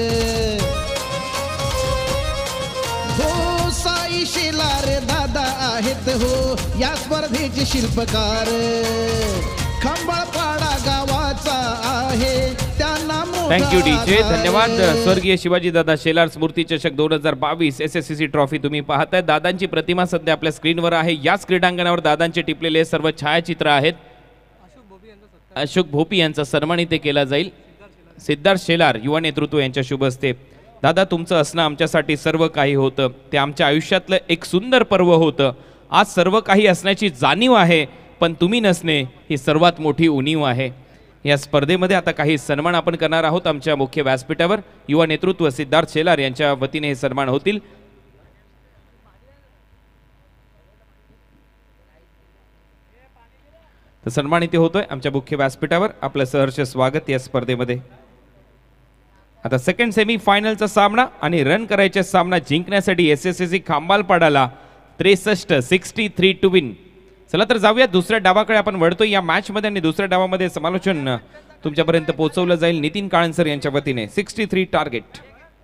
Speaker 5: हो साई शेलार दादा आहेत हो या स्पर्धेचे शिल्पकार. खांबालपाडा गावाचा आहे त्यांना मोठा
Speaker 2: थँक्यू डीजे.
Speaker 5: आधार.
Speaker 2: धन्यवाद. स्वर्गीय शिवाजी दादा शेलार स्मृती चषक दोन हजार बावीस एस एस सी ट्रॉफी तुम्ही पाहताय. दादांची प्रतिमा सध्या आपल्या स्क्रीनवर आहे. याच क्रीडांगणावर दादांचे टिपलेले सर्व छायाचित्र आहेत. अशोक भोपी यांचा सन्मानित केला जाईल. सिद्धार्थ शेलार युवा नेतृत्व यांच्या शुभ हस्ते. दादा तुमचं असणं आमच्यासाठी सर्व काही होतं. ते आमच्या आयुष्यातलं एक सुंदर पर्व होतं. आज सर्व काही असण्याची जाणीव आहे, पण तुम्ही नसणे ही सर्वात मोठी उणीव आहे. या स्पर्धेमध्ये आता काही सन्मान आपण करणार आहोत आमच्या मुख्य व्यासपीठावर. युवा नेतृत्व सिद्धार्थ शेलार यांच्या वतीने हे सन्मान होतील. तर सन्मान इथे होतोय आमच्या मुख्य व्यासपीठावर. आपलं सहर्ष स्वागत या स्पर्धेमध्ये. आता सेकंड सेमी फायनलचा सामना आणि रन करायचा सामना जिंकण्यासाठी एस एस सी खांबालपाडाला त्रेसष्ट सिक्स्टी थ्री टू विन. चला तर जाऊया दुसऱ्या डावाकडे आपण वळतोय या मॅच मध्ये. आणि दुसऱ्या डावामध्ये समालोचन तुमच्यापर्यंत पोहोचवलं जाईल नितीन काळणसर यांच्या वतीने. Sixty three target.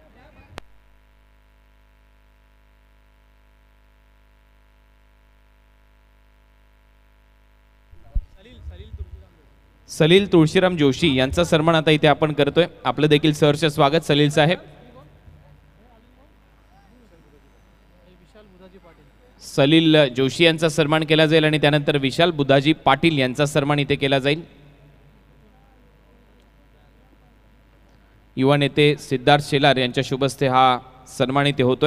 Speaker 2: Salil Tulshiram Joshi यांचा सन्मान आता इथे आपण करतोय. आपलं देखील सहर्ष स्वागत सलील साहेब. सलील जोशी यांचा सन्मान केला जाईल आणि त्यानंतर विशाल बुधाजी पाटील यांचा सन्मान इथे केला जाईल. युवा नेते सिद्धार्थ शेलार यांच्या शुभ हस्ते हा सन्मान इथे होतोय.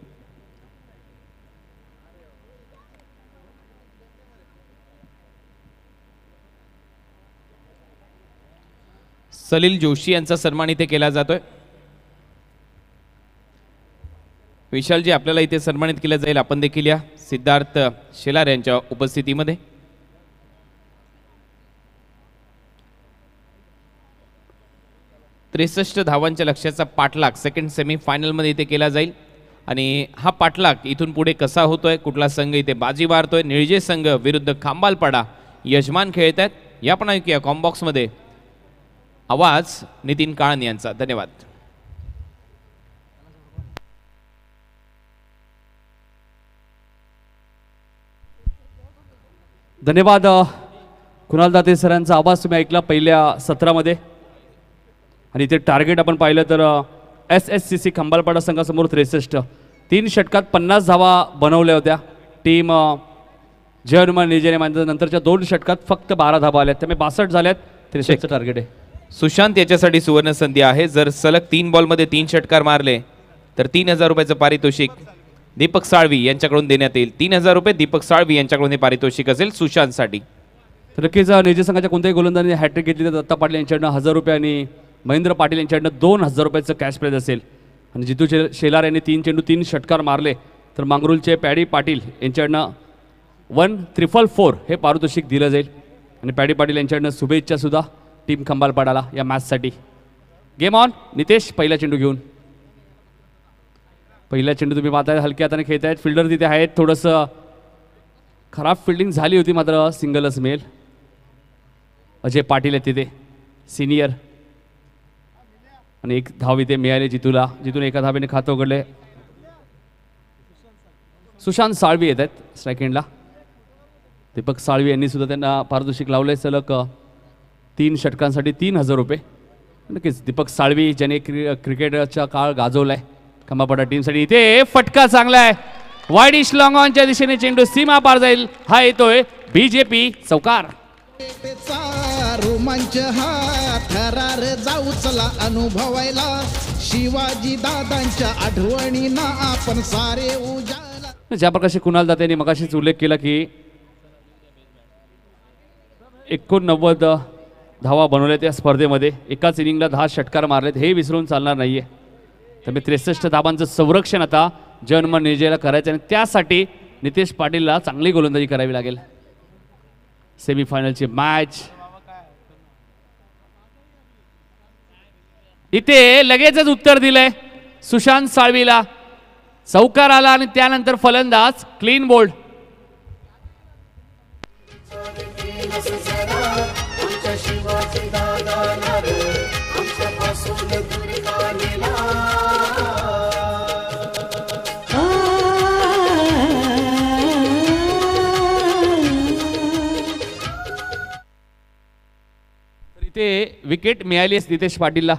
Speaker 2: सलील जोशी यांचा सन्मान इथे केला जातोय. विशालजी आपल्याला इथे सन्मानित केलं जाईल. आपण देखील या सिद्धार्थ शेलार यांच्या उपस्थितीमध्ये. त्रेसष्ट धावांच्या लक्ष्याचा पाठलाग सेकंड सेमी फायनल मध्ये इथे केला जाईल. आणि हा पाठलाग इथून पुढे कसा होतोय, कुठला संघ इथे बाजी मारतोय. निळजे संघ विरुद्ध खांबालपाडा यजमान खेळत आहेत. या पण ऐकूया कॉम्बॉक्स मध्ये आवाज नितीन काळन यांचा. धन्यवाद.
Speaker 1: धन्यवाद. कुणाल दाते सरांचा आवाज तुम्ही ऐकला पहिल्या सत्रामध्ये. आणि ते टार्गेट आपण पाहिलं तर S S C C Khambalpada संघासमोर त्रेसष्ट. तीन षटकात पन्नास धावा बनवल्या होत्या. टीम जय हनुमान निळजेने मानलं. नंतरच्या दोन षटकात फक्त बारा धावा आल्यात. त्यामुळे बासष्ट झाल्यात. त्रेसष्टचं टार्गेट आहे.
Speaker 2: सुशांत याच्यासाठी सुवर्ण संधी आहे. जर सलग तीन बॉलमध्ये तीन षटकार मारले तर तीन हजार रुपयाचं पारितोषिक. दीपक साळवी यांच्याकडून देण्यात येईल. तीन हजार रुपये दीपक साळवी यांच्याकडून हे पारितोषिक असेल सुशांतसाठी.
Speaker 1: तर नक्कीच निजे संघाच्या कोणत्याही गोलंदाजाने हॅट्रिक घेतली तर दत्ता पाटील यांच्याकडनं हजार रुपये आणि महेंद्र पाटील यांच्याकडनं दोन हजार रुपयाचं कॅश प्राईज असेल. आणि जितू शे शेलार यांनी तीन चेंडू तीन षटकार मारले तर मांगरूलचे पॅडी पाटील यांच्याकडनं वन त्रिफल फोर हे पारितोषिक दिलं जाईल. आणि पॅडी पाटील यांच्याकडनं शुभेच्छा सुद्धा टीम खंबालपाडाला या मॅचसाठी. Game on. नितेश पहिला चेंडू घेऊन. पहिला चेंडू तुम्ही पाहताय हलक्या हाताने खेळत आहेत. फिल्डर तिथे आहेत. थोडंसं खराब फिल्डिंग झाली होती मात्र सिंगलच मिळेल. अजय पाटील आहेत तिथे सिनियर आणि एक धाव इथे मिळाले जितूला. जितून एका धावेने खातं उघडले. सुशांत साळवी येत आहेत स्ट्राईक एंडला. दीपक साळवी यांनी सुद्धा त्यांना पारितोषिक लावलंय सलग तीन षटकांसाठी तीन हजार रुपये. नक्कीच दीपक साळवी ज्याने क्रि क्रिकेटचा काळ गाजवलाय खंबापाडा टीमसाठी. इथे फटका चांगला आहे. वाईडिश लॉंग ऑनच्या दिशेने चेंडू सीमा पार जाईल. हा येतोय बीजेपी चौकार.
Speaker 5: रोमांच हा थरार जाऊ चला अनुभवायला शिवाजी दादांच्या आठवणींना आपण सारे उजाला.
Speaker 1: ज्या प्रकारे कुणाल दाते यांनी मगाशीच उल्लेख केला की एकोणनव्वद धावा बनवल्या त्या स्पर्धेमध्ये एकाच इनिंगला दहा षटकार मारलेत हे विसरून चालणार नाहीये. त्यामुळे त्रेसष्ट धाबांचं संरक्षण आता जनमन निजेला करायचं आणि त्यासाठी नितेश पाटीलला चांगली गोलंदाजी करावी लागेल. सेमीफायनलची मॅच इथे लगेचच उत्तर दिलंय सुशांत साळवीला. चौकार आला आणि त्यानंतर फलंदाज क्लीन बोल्ड. इथे विकेट मिळाली आहे नितेश पाटीलला.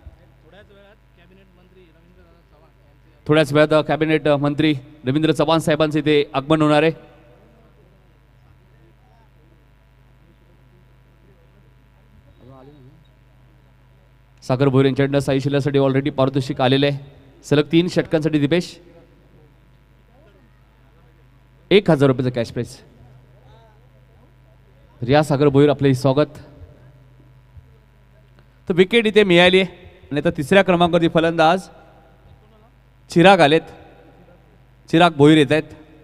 Speaker 1: थोड्याच वेळात कॅबिनेट मंत्री रवींद्र चव्हाण साहेबांचे इथे आगमन होणार आहे. सागर भोईर यांच्याकडनं साई शिलासाठी ऑलरेडी पारितोषिक आलेलं आहे. सलग तीन षटकांसाठी दिपेश एक हजार रुपयाचं कॅश प्राईज. रिया सागर भोईर आपले स्वागत. तर विकेट इथे मिळाली आहे आणि आता तिसऱ्या क्रमांकावरती फलंदाज चिराग आलेत. चिराग भोईर येत आहेत.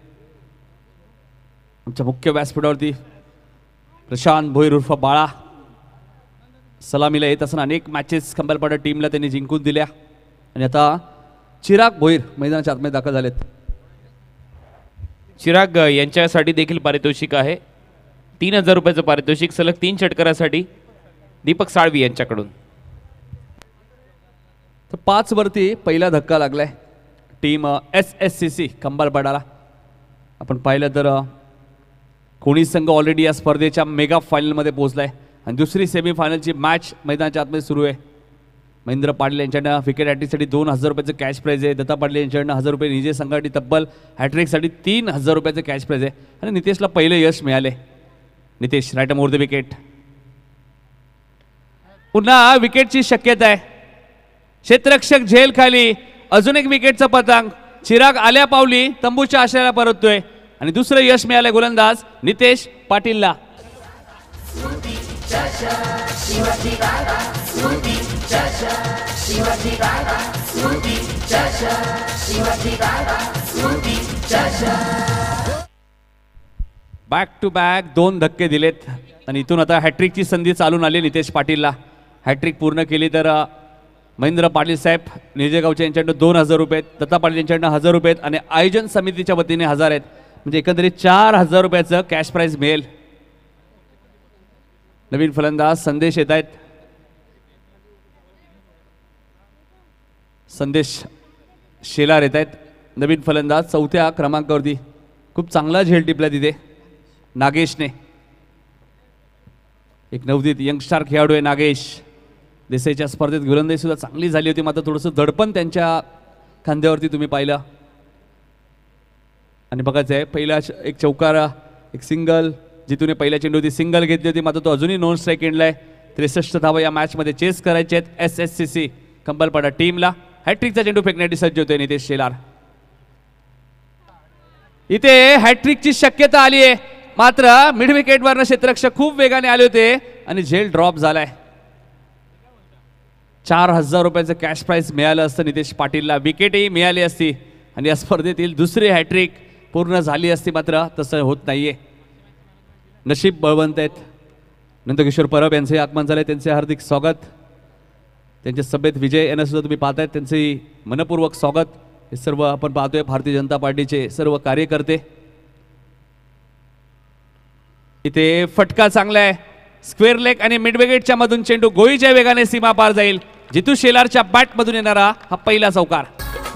Speaker 1: आमच्या मुख्य व्यासपीठावरती प्रशांत भोईर उर्फ बाळा सलामीला येत असताना अनेक मॅचेस खंबालपाडा टीमला त्यांनी जिंकून दिल्या आणि आता चिराग भोईर मैदानाच्या आतमध्ये दाखल झालेत.
Speaker 2: चिराग यांच्यासाठी देखील पारितोषिक आहे. तीन हजार रुपयाचं पारितोषिक सलग तीन षटकारासाठी दीपक साळवी यांच्याकडून.
Speaker 1: तर पाच वरती पहिला धक्का लागलाय team S S C C खंबालपाडाला. आपण पाहिलं तर कोणी संघ ऑलरेडी या स्पर्धेच्या मेगा फायनलमध्ये पोहोचलाय आणि दुसरी सेमीफायनलची मॅच मैदानाच्या आतमध्ये सुरू आहे. महेंद्र पाटील यांच्याकडनं विकेट हॅट्रिकसाठी दोन हजार रुपयाचं कॅश प्राईज आहे. दत्ता पाटील यांच्याकडनं हजार रुपये. निजे संघासाठी तब्बल हॅट्रिकसाठी तीन हजार रुपयाचं कॅश प्राईज आहे आणि नितेशला पहिलं यश मिळाले. Nitesh right more the wicket. पुन्हा विकेटची शक्यता आहे. क्षेत्ररक्षक झेल खाली. अजून एक विकेटचं पतंग. चिराग आल्या पावली तंबूच्या आशयाला परततोय आणि दुसरं यश मिळालंय गोलंदाज नितेश पाटीलला. बॅक टू बॅक दोन धक्के दिलेत आणि इथून आता हॅट्रिकची संधी चालून आली नितेश पाटीलला. हॅट्रिक पूर्ण केली तर महेंद्र पाटील साहेब निजेगावच्या यांच्याकडनं दोन हजार रुपये, दत्ता पाटील यांच्याकडनं हजार रुपये आणि आयोजन समितीच्या वतीने हजार आहेत. म्हणजे एकंदरीत चार हजार रुपयाचं कॅश प्राईज मिळेल. नवीन फलंदाज संदेश येत आहेत. संदेश शेलार येत आहेत. नवीन फलंदाज चौथ्या क्रमांकावरती खूप चांगला झेल टिपला तिथे नागेशने. एक नवोदित यंगस्टार खेळाडू आहे नागेश. देसाईच्या स्पर्धेत गोलंदाजी सुद्धा चांगली झाली होती मात्र थोडंसं दडपण त्यांच्या खांद्यावरती तुम्ही पाहिलं. आणि बघायचं आहे पहिला एक चौकार एक सिंगल जिथून पहिल्या चेंडूवरती सिंगल घेतली होती मात्र तो अजूनही नॉन स्ट्राईक एंडला आहे. त्रेसष्ट धावा या मॅचमध्ये चेस करायचे आहेत S S C C Khambalpada टीमला. हॅट्रिकचा चेंडू फेकण्यासाठी सज्ज होते नितेश शेलार. इथे हॅट्रिकची शक्यता आली आहे, मात्र मिड विकेटवरनं क्षेत्ररक्षक खूप वेगाने आले होते आणि झेल ड्रॉप झालाय. चार हजार रुपयाचं कॅश प्राइज मिळालं असतं नितेश पाटीलला, विकेटही मिळाली असती आणि या स्पर्धेतील दुसरी हॅट्रिक पूर्ण झाली असती, मात्र तसं होत नाहीये. नशीब बळवंत आहेत. नंदकिशोर परब यांचे आगमन झाले, त्यांचे हार्दिक स्वागत. त्यांच्या सभेत विजय यांना सुद्धा तुम्ही पाहतायत, त्यांचे मनपूर्वक स्वागत. हे सर्व आपण पाहतोय भारतीय जनता पार्टीचे सर्व कार्यकर्ते. इथे फटका चांगला आहे, स्क्वेअर लेग आणि मिड विकेटच्या मधून चेंडू गोळीच्या वेगाने सीमा पार जाईल. जितू शेलारच्या बॅट मधून येणारा हा पहिला चौकार.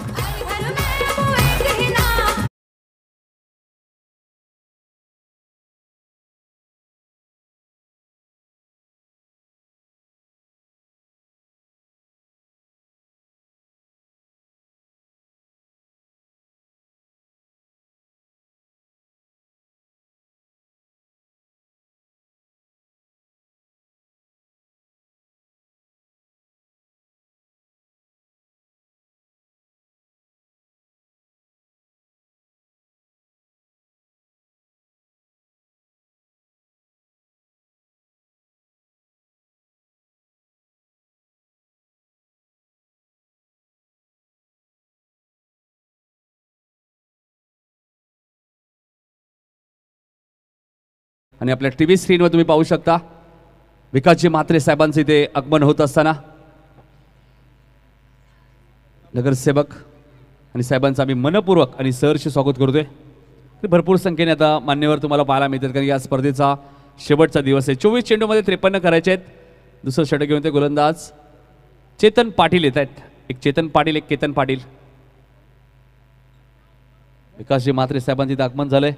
Speaker 1: आणि आपल्या टीव्ही स्क्रीनवर तुम्ही पाहू शकता विकासजी म्हात्रे साहेबांचे इथे आगमन होत असताना नगरसेवक आणि साहेबांचं आम्ही मनपूर्वक आणि सहर्ष स्वागत करतोय. भरपूर संख्येने आता मान्यवर तुम्हाला पाहायला मिळतात, कारण या स्पर्धेचा शेवटचा दिवस आहे. चोवीस चेंडूमध्ये त्रेपन्न करायचे आहेत. दुसरं षटक घेऊन ते गोलंदाज चेतन पाटील येत आहेत. एक चेतन पाटील, एक केतन पाटील. विकासजी म्हात्रे साहेबांचं इथे आगमन झालंय.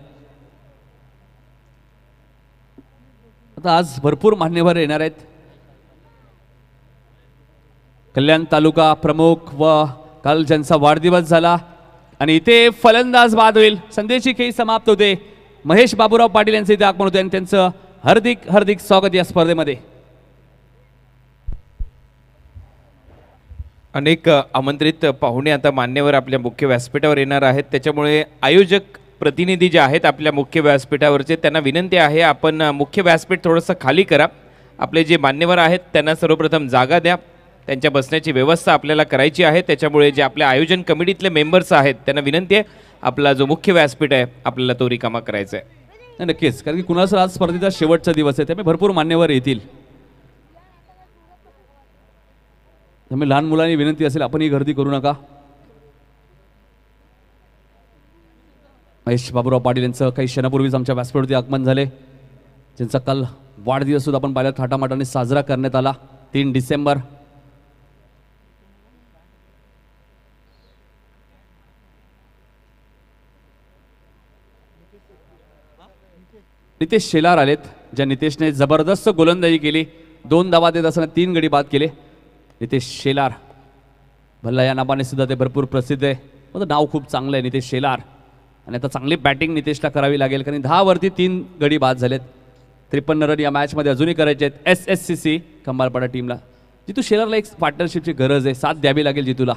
Speaker 1: आता आज भरपूर मान्यवर येणार आहेत. कल्याण तालुका प्रमुख व काल ज्यांचा वाढदिवस झाला आणि इथे फलंदाज बाद होईल. संदेशची खेळी समाप्त होते. महेश बाबूराव पाटील यांचे इथे आगमन होते आणि त्यांचं हार्दिक हार्दिक स्वागत या स्पर्धेमध्ये.
Speaker 2: अनेक आमंत्रित पाहुणे आता मान्यवर आपल्या मुख्य व्यासपीठावर येणार आहेत, त्याच्यामुळे आयोजक प्रतिनिधी जे आहेत आपल्या मुख्य व्यासपीठावरचे त्यांना विनंती आहे आपण मुख्य व्यासपीठ थोडंसं खाली करा. आपले जे मान्यवर आहेत त्यांना सर्वप्रथम जागा द्या, त्यांच्या बसण्याची व्यवस्था आपल्याला करायची आहे. त्याच्यामुळे जे आपल्या आयोजन कमिटीतले मेंबर्स आहेत त्यांना विनंती आहे आपला जो मुख्य व्यासपीठ आहे आपल्याला तो रिकामा करायचा आहे.
Speaker 1: नक्कीच, कारण की कुणाचा आज स्पर्धेचा शेवटचा दिवस आहे, त्यामुळे भरपूर मान्यवर येतील. त्यामुळे लहान मुलांनी विनंती असेल आपण ही गर्दी करू नका. महेश बाबूराव पाटील यांचं काही क्षणापूर्वीच आमच्या व्यासपीठावरती आगमन झाले, ज्यांचा काल वाढदिवस सुद्धा आपण पाहिला थाटामाटाने साजरा करण्यात आला. तीन डिसेंबर. नितेश शेलार आलेत, ज्या नितेशने जबरदस्त गोलंदाजी केली. दोन धावा देत असताना तीन गडी बाद केले. नितेश शेलार भल्ला या नावाने सुद्धा ते भरपूर प्रसिद्ध आहे. माझं नाव खूप चांगलं आहे नितेश शेलार. आणि आता चांगली बॅटिंग नितेशला करावी लागेल, कारण दहा वरती तीन गडी बाद झालेत. त्रेपन्न रन या मॅचमध्ये अजूनही करायचे आहेत S S C C Khambalpada टीमला. जितू शेलारला एक पार्टनरशिपची गरज आहे, साथ द्यावी लागेल जितूला.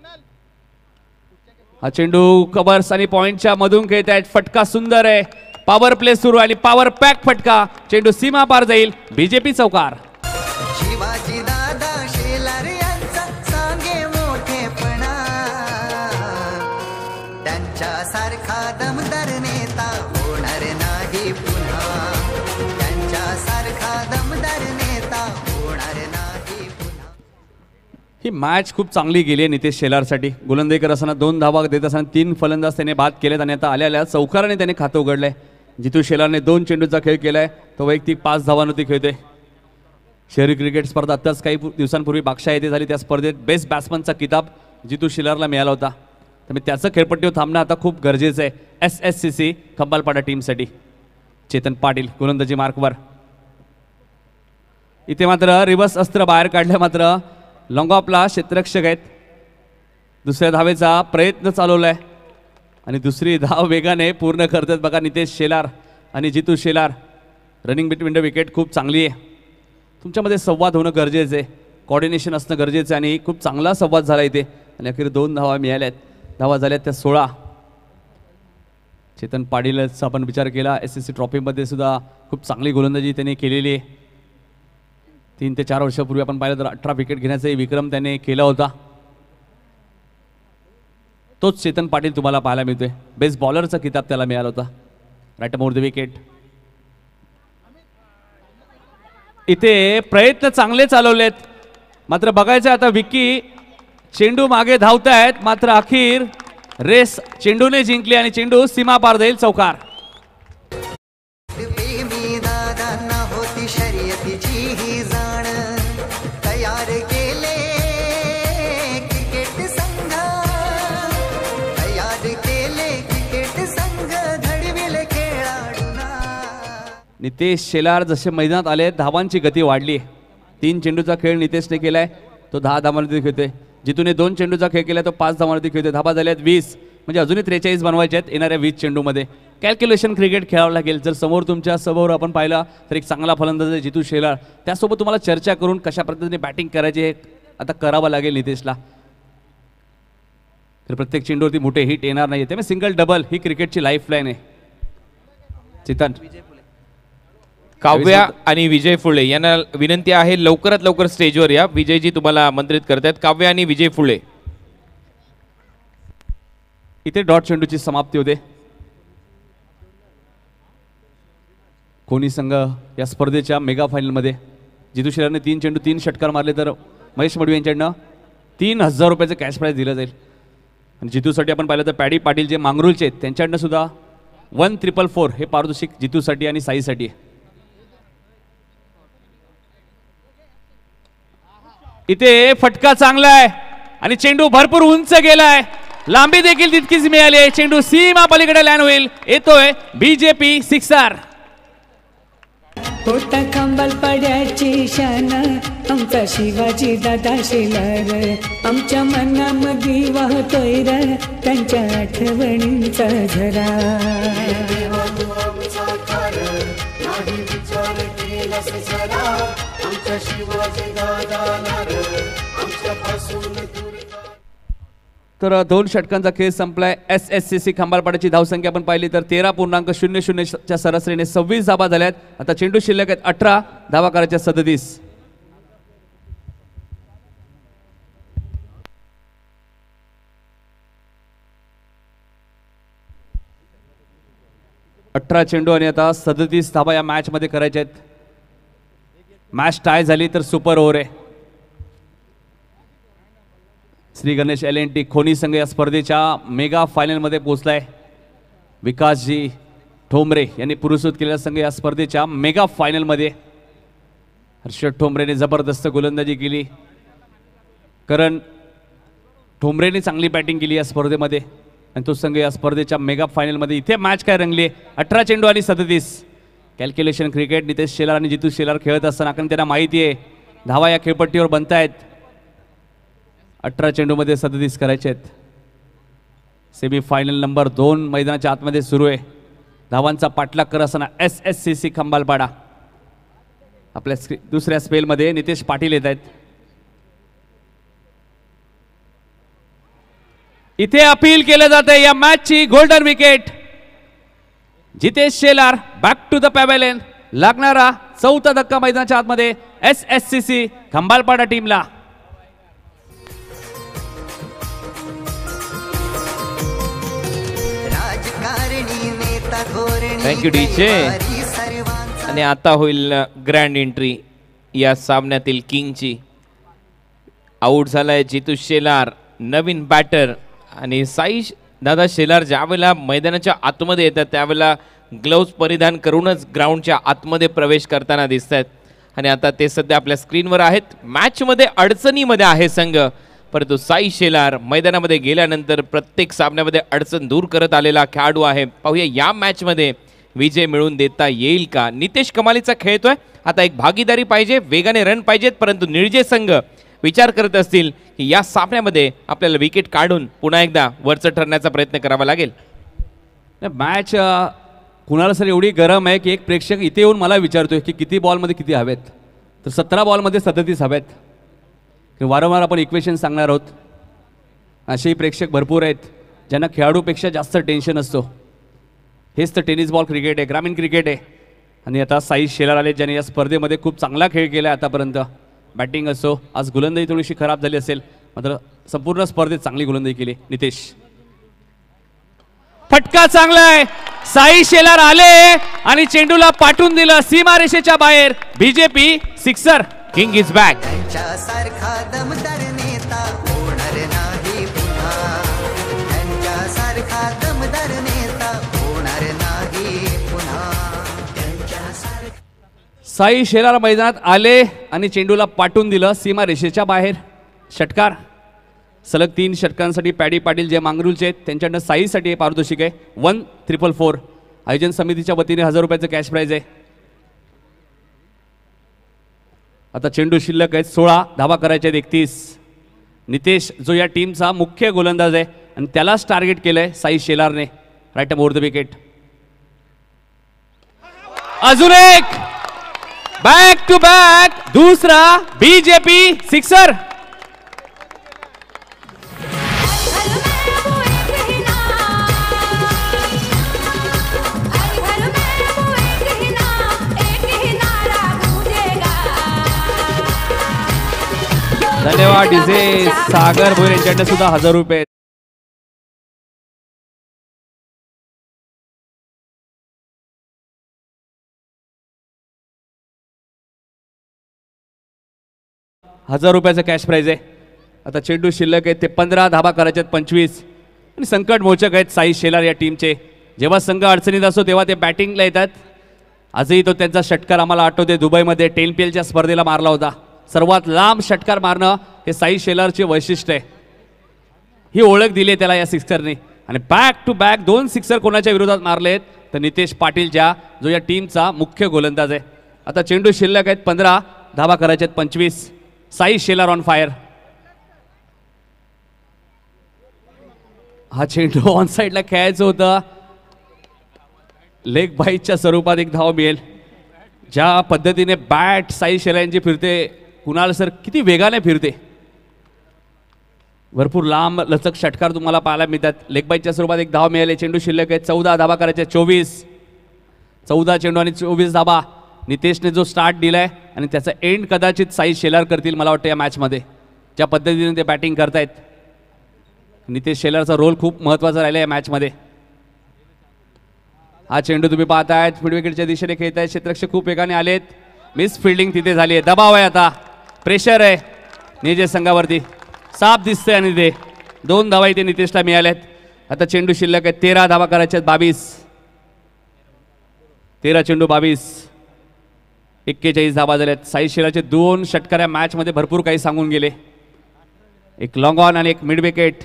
Speaker 1: हा चेंडू कव्हर्स आणि पॉइंटच्या मधून खेळत आहेत. फटका सुंदर आहे. पॉवर प्ले सुरू आणि पॉवर पॅक फटका. चेंडू सीमा पार जाईल. बीजेपी चौकार.
Speaker 3: शिवाजी दादा शेलार यांचा सांगे मोठेपणा, त्यांच्या सारखा दमदार नेता होणार नाही पुन्हा, त्यांच्या सारखा दमदार नेता होणार नाही पुन्हा.
Speaker 1: ही मॅच खूप चांगली गेली आहे नितेश शेलारसाठी. गोलंदाजी करत असताना दोन धावा देत असताना तीन फलंदाज त्याने बाद केलेत आणि आता आल्या आल्या चौकाराने त्याने खातं उघडलंय. जितू शेलारने दोन चेंडूचा खेळ केलाय, तो वैयक्तिक पाच धावांवरती खेळतोय. शहरी क्रिकेट स्पर्धा आत्ताच काही दिवसांपूर्वी बाक्षा येथे झाली. त्या स्पर्धेत बेस्ट बॅट्समनचा किताब जितू शेलारला मिळाला होता. त्यामुळे त्याचं खेळपट्टीवर थांबणं आता खूप गरजेचं आहे S S C C Khambalpada टीमसाठी. चेतन पाटील गोलंदाजी मार्कवर. इथे मात्र रिव्हर्स अस्त्र बाहेर काढलं, मात्र लॉंग ऑफला क्षेत्ररक्षक आहेत. दुसऱ्या धावेचा प्रयत्न चालवलाय आणि दुसरी धाव वेगाने पूर्ण करतात बघा नितेश शेलार आणि Jitu Shelar. Running between the wicket खूप चांगली आहे. तुमच्यामध्ये संवाद होणं गरजेचं आहे, कॉर्डिनेशन असणं गरजेचं आहे आणि खूप चांगला संवाद झाला इथे. आणि अखेर दोन धावा मिळाल्यात. धावा झाल्यात त्या सोळा. चेतन पाटीलचा आपण विचार केला, एस एस सी ट्रॉफीमध्ये सुद्धा खूप चांगली गोलंदाजी त्याने केलेली आहे. तीन ते चार वर्षापूर्वी आपण पाहिलं तर अठरा विकेट घेण्याचाही विक्रम त्याने केला होता. तोच चेतन पाटील तुम्हाला पाहायला मिळतोय. बेस्ट बॉलरचा किताब त्याला मिळाला होता. Right more the wicket. इथे प्रयत्न चांगले चालवलेत, मात्र बघायचं आता विकी चेंडू मागे धावतायत, मात्र अखेर रेस चेंडूने जिंकली आणि चेंडू सीमा पार जाईल चौकार.
Speaker 3: प्रेमी दादांना होती शर्यतीची ही जाण, तयार केले क्रिकेट संघ, तयार केले क्रिकेट संघ, घडविले खेळाडूंना.
Speaker 1: नितेश शेलार जसे मैदानात आले धावांची गती वाढली. तीन चेंडूचा खेळ नितेशने केलाय, तो दहा धावांवरती खेळतोय. जितूने दोन चेंडूचा खेळ केला तो पाच धावांवरती खेळतोय. धावा झाल्यात वीस, म्हणजे अजूनही त्रेचाळीस बनवायचे आहेत येणाऱ्या वीस चेंडूमध्ये. कॅल्क्युलेशन क्रिकेट खेळावं लागेल. जर समोर तुमच्या समोर आपण पाहिला तर एक चांगला फलंदाज आहे जितू शेलार, त्यासोबत तुम्हाला चर्चा करून कशा पद्धतीने बॅटिंग करायची हे आता करावं लागेल नितेशला. तर प्रत्येक चेंडूवरती मोठे हिट येणार नाही, त्यामुळे सिंगल डबल ही क्रिकेटची लाईफ लाईन आहे. चेतन,
Speaker 2: काव्या आणि विजय फुले यांना विनंती आहे लवकरात लवकर स्टेजवर या. विजयजी तुम्हाला आमंत्रित करतायत. काव्या आणि विजय फुले.
Speaker 1: इथे डॉट चेंडूची समाप्ती होते. कोणी संघ या स्पर्धेच्या मेगा फायनलमध्ये जितू शेलारने तीन चेंडू तीन षटकार मारले तर महेश मडवी यांच्याकडनं तीन हजार रुपयाचं कॅश प्राईज दिलं जाईल. आणि जितूसाठी आपण पाहिलं तर पॅडी पाटील जे मांगरूळचे आहेत त्यांच्याकडनं सुद्धा वन ट्रिपल फोर हे पारितोषिक जितूसाठी आणि साईसाठी आहे. इथे फटका चांगला आहे आणि चेंडू भरपूर उंच गेलाय. लांबी देखील तितकीच मिळाली आहे. चेंडू सीमा पलीकडे लँड होईल. येतोय बीजेपी सिक्सर.
Speaker 4: होता कंबल पड्याची शान आमचा शिवाजी दादा शेलार, आमच्या मनामध्ये वाहतोय र त्यांच्या आठवणींचा झरा.
Speaker 1: तर दोन षटकांचा खेळ संपलाय. एस एस सी सी खंबाळपाड्याची धावसंख्या आपण पाहिली तर तेरा पूर्णांक शून्य शून्यच्या सरासरीने सव्वीस धावा झाल्यात. आता चेंडू शिल्लक आहेत अठरा, धावा करायच्या सदतीस. अठरा चेंडू आणि आता सदतीस धावा या मॅच मध्ये करायच्या आहेत. मॅच टाय झाली तर सुपर ओव्हर आहे. Shri Ganesh L N T Khoni संघ या स्पर्धेच्या मेगा फायनलमध्ये पोहोचलाय. विकासजी ठोंबरे यांनी पुरस्कृत केलेला संघ या स्पर्धेच्या मेगा फायनलमध्ये. हर्षद ठोंबरेने जबरदस्त गोलंदाजी केली. करण ठोंबरेने चांगली बॅटिंग केली या स्पर्धेमध्ये आणि तो संघ या स्पर्धेच्या मेगा फायनलमध्ये. इथे मॅच काय रंगली. अठरा चेंडू आणि सदतीस. कॅल्क्युलेशन क्रिकेट नितेश शेलार आणि जितू शेलार खेळत असताना कारण त्यांना माहिती आहे धावा या खेळपट्टीवर बनतायत. अठरा चेंडूमध्ये सदतीस करायचे आहेत. सेमी फायनल नंबर दोन मैदानाच्या आतमध्ये सुरू आहे. धावांचा पाठलाग करत असताना S S C C Khambalpada. आपल्या दुसऱ्या स्पेलमध्ये नितेश पाटील येत आहेत. इथे अपील केलं जात आहे या मॅचची golden wicket. Jitesh Shelar back to the pavilion. लागणारा चौथा धक्का मैदानाच्या आतमध्ये S S C C Khambalpada टीमला.
Speaker 2: Thank you DJ. आणि आता होईल ग्रँड एंट्री या सामन्यातील किंगची. आऊट झालाय जितू शेलार, नवीन बॅटर. आणि साई दादा शेलार ज्यावेळेला मैदानाच्या आतमध्ये येतात त्यावेळेला ग्लोव्ज परिधान करूनच ग्राउंडच्या आतमध्ये प्रवेश करताना दिसत आहेत. आणि आता ते सध्या आपल्या स्क्रीनवर आहेत. मॅचमध्ये अडचणीमध्ये आहे संघ, परंतु साई शेलार मैदानामध्ये गेल्यानंतर प्रत्येक सामन्यामध्ये अडचण दूर करत आलेला खेळाडू आहे. पाहूया या मॅचमध्ये विजय मिळवून देता येईल का. नितेश कमालीचा खेळतोय. आता एक भागीदारी पाहिजे, वेगाने रन पाहिजेत, परंतु निर्जय संघ विचार करत असतील की या सामन्यामध्ये आपल्याला विकेट काढून पुन्हा एकदा वरचं ठरण्याचा प्रयत्न करावा लागेल.
Speaker 1: मॅच कुणाला सर एवढी गरम आहे की एक प्रेक्षक इथे येऊन मला विचारतोय की किती बॉलमध्ये किती हवेत. तर सतरा बॉलमध्ये सदतीस हवेत. वारंवार आपण इक्वेशन सांगणार आहोत. असेही प्रेक्षक भरपूर आहेत ज्यांना खेळाडूपेक्षा जास्त टेन्शन असतो. हेच तर टेनिस बॉल क्रिकेट आहे, ग्रामीण क्रिकेट आहे. आणि आता साई शेलार आले ज्याने या स्पर्धेमध्ये खूप चांगला खेळ केला आहे आतापर्यंत. बॅटिंग असो, आज गोलंदाजी थोडीशी खराब झाली असेल, मात्र संपूर्ण स्पर्धेत चांगली गोलंदाजी केली. नितेश, फटका चांगला आहे. साई शेलार आले आणि चेंडूला पाठवून दिलं सीमारेषेच्या बाहेर. BJP sixer.
Speaker 2: King is back.
Speaker 3: त्यांच्यासारखा दमदार नेता होणार नाही पुन्हा. त्यांच्यासारखा दमदार नेता होणार नाही पुन्हा. त्यांच्यासारखा
Speaker 1: साई शेलार मैदानात आले आणि चेंडूला पाठवून दिलं सीमारेषेच्या बाहेर. षटकार. सलग तीन षटकांसाठी पॅडी पाटील जे मांगरूळचे आहेत त्यांच्याकडनं साईसाठी हे पारितोषिक आहे वन ट्रिपल फोर. आयोजन समितीच्या वतीने हजार रुपयाचं कॅश प्राइज आहे. आता चेंडू शिल्लक आहेत सोळा, धावा करायचे आहेत एकतीस. नितेश जो या टीमचा मुख्य गोलंदाज आहे आणि त्यालाच टार्गेट केलंय साई शेलारने. Right over the wicket. अजून एक बॅक टू बॅक दुसरा बीजेपी सिक्सर. धन्यवाद डीजे सागर भोईर यांच्याकडे सुद्धा हजार रुपये. हजार रुपयाचं कॅश प्राइज आहे. आता चेंडू शिल्लक आहेत ते पंधरा, धाबा करायचे आहेत पंचवीस. आणि संकट मोचक आहेत साई शेलार या टीमचे. जेव्हा संघ अडचणीत असतो तेव्हा ते बॅटिंगला येतात. आजही तो त्यांचा षटकार आम्हाला आठवते, दुबईमध्ये टेन पी एलच्या स्पर्धेला मारला होता. सर्वात लांब षटकार मारणं हे साई शेलारचे वैशिष्ट्य आहे. ही ओळख दिली आहे त्याला या सिक्सरने. आणि बॅक टू बॅक दोन सिक्सर कोणाच्या विरोधात मारलेत तर नितेश पाटीलच्या, जो या टीमचा मुख्य गोलंदाज आहे. आता चेंडू शिल्लक आहेत पंधरा, धाबा करायचे आहेत पंचवीस. Sai Shelar on fire. हा चेंडू ऑन साईडला खेळायचं होतं. लेग बाईटच्या स्वरूपात एक धाव मिळेल. ज्या पद्धतीने बॅट साई शेलार यांची फिरते, कुणाल सर किती वेगाने फिरते. भरपूर लांब लचक षटकार तुम्हाला पाहायला मिळतात. लेग बाईटच्या स्वरूपात एक धाव मिळाले. चेंडू शिल्लक आहे चौदा, धाबा करायचे चोवीस. चौदा चेंडू आणि चोवीस धाबा. नितेशने जो स्टार्ट दिलाय आणि त्याचा एंड कदाचित साई शेलार करतील मला वाटतं या मॅचमध्ये, ज्या पद्धतीने ते बॅटिंग करतायत. नितेश शेलारचा रोल खूप महत्त्वाचा राहिला या मॅचमध्ये. हा चेंडू तुम्ही पाहतायत स्पीड विकेटच्या दिशेने खेळत आहेत. क्षेत्ररक्षक खूप वेगाने आलेत. मिस फिल्डिंग तिथे झाली आहे. दबाव आहे, आता प्रेशर आहे निजे संघावरती. साफ दिसतंय आणि ते दोन धावा इथे नितेशला मिळाल्यात. आता चेंडू शिल्लक आहे तेरा, धावा करायच्या आहेत बावीस. तेरा चेंडू बावीस, एक्केचाळीस धावा झाल्यात. साई शेलारचे दोन षटकार या मॅचमध्ये भरपूर काही सांगून गेले. एक लॉंग ऑन आणि एक मिड विकेट.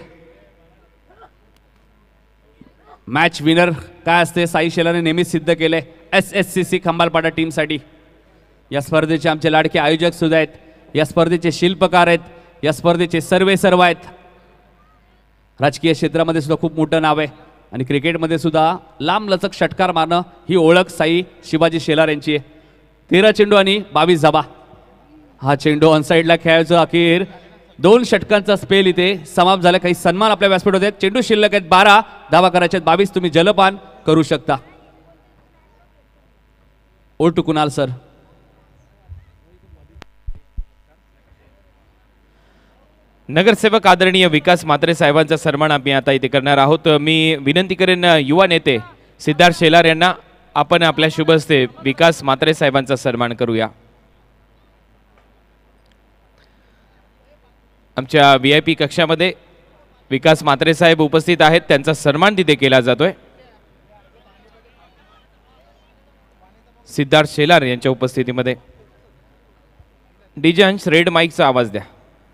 Speaker 1: मॅच विनर काय असते साई शेलारने नेहमीच सिद्ध केलंय S S C C Khambalpada टीमसाठी. या स्पर्धेचे आमचे लाडके आयोजक सुद्धा आहेत. या स्पर्धेचे शिल्पकार आहेत. या स्पर्धेचे सर्वे सर्व आहेत. राजकीय क्षेत्रामध्ये सुद्धा खूप मोठं नाव आहे आणि क्रिकेटमध्ये सुद्धा लांब लचक षटकार मारणं ही ओळख साई शिवाजी शेलार यांची आहे. तेरा चेंडू आणि बावीस धाबा. हा चेंडू ऑनसाईडला खेळायचं. अखेर दोन षटकांचा स्पेल इथे समाप्त झाला. काही सन्मान आपल्या व्यासपीठ होत आहेत. चेंडू शिल्लक आहेत बारा, धावा करायचे आहेत बावीस. तुम्ही जलपान करू शकता. O two Kunal sir.
Speaker 2: नगरसेवक आदरणीय विकास म्हात्रे साहेबांचा सन्मान आम्ही आता इथे करणार आहोत. मी विनंती करेन युवा नेते सिद्धार्थ शेलार यांना आपण आपल्या शुभ हस्ते विकास म्हात्रे साहेबांचा सन्मान करूया. आमच्या व्ही आय पी कक्षामध्ये विकास म्हात्रे साहेब उपस्थित आहेत. त्यांचा सन्मान तिथे केला जातोय. सिद्धार्थ शेलार यांच्या उपस्थितीमध्ये. डीजे अंश रेड माईकचा आवाज द्या.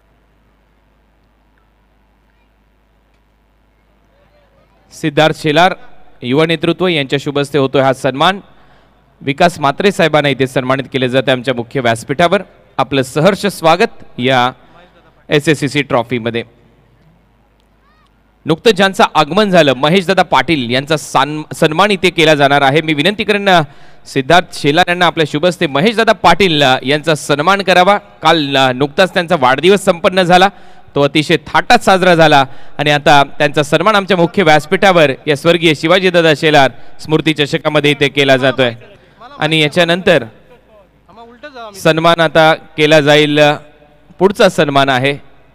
Speaker 2: सिद्धार्थ शेलार युवा नेतृत्व यांच्या शुभ हस्ते होतोय हा सन्मान. विकास म्हात्रे साहेबांना इथे सन्मानित केले जाते आमच्या मुख्य व्यासपीठावर. आपलं सहर्ष स्वागत या एस एस सी सी ट्रॉफीमध्ये. नुकतंच ज्यांचं आगमन झालं महेशदादा पाटील यांचा सन्मान इथे केला जाणार आहे. मी विनंती करेन सिद्धार्थ शेलार यांना आपल्या शुभस्ते महेशदादा पाटील यांचा सन्मान करावा. काल नुकताच त्यांचा वाढदिवस संपन्न झाला, तो अतिशय थाटात साजरा झाला आणि आता त्यांचा सन्मान आमच्या मुख्य व्यासपीठावर या स्वर्गीय शिवाजीदादा शेलार स्मृती चषकामध्ये इथे केला जातोय. आणि याच्यानंतर सन्मान आता केला जाईल. पुढचा सन्मान आहे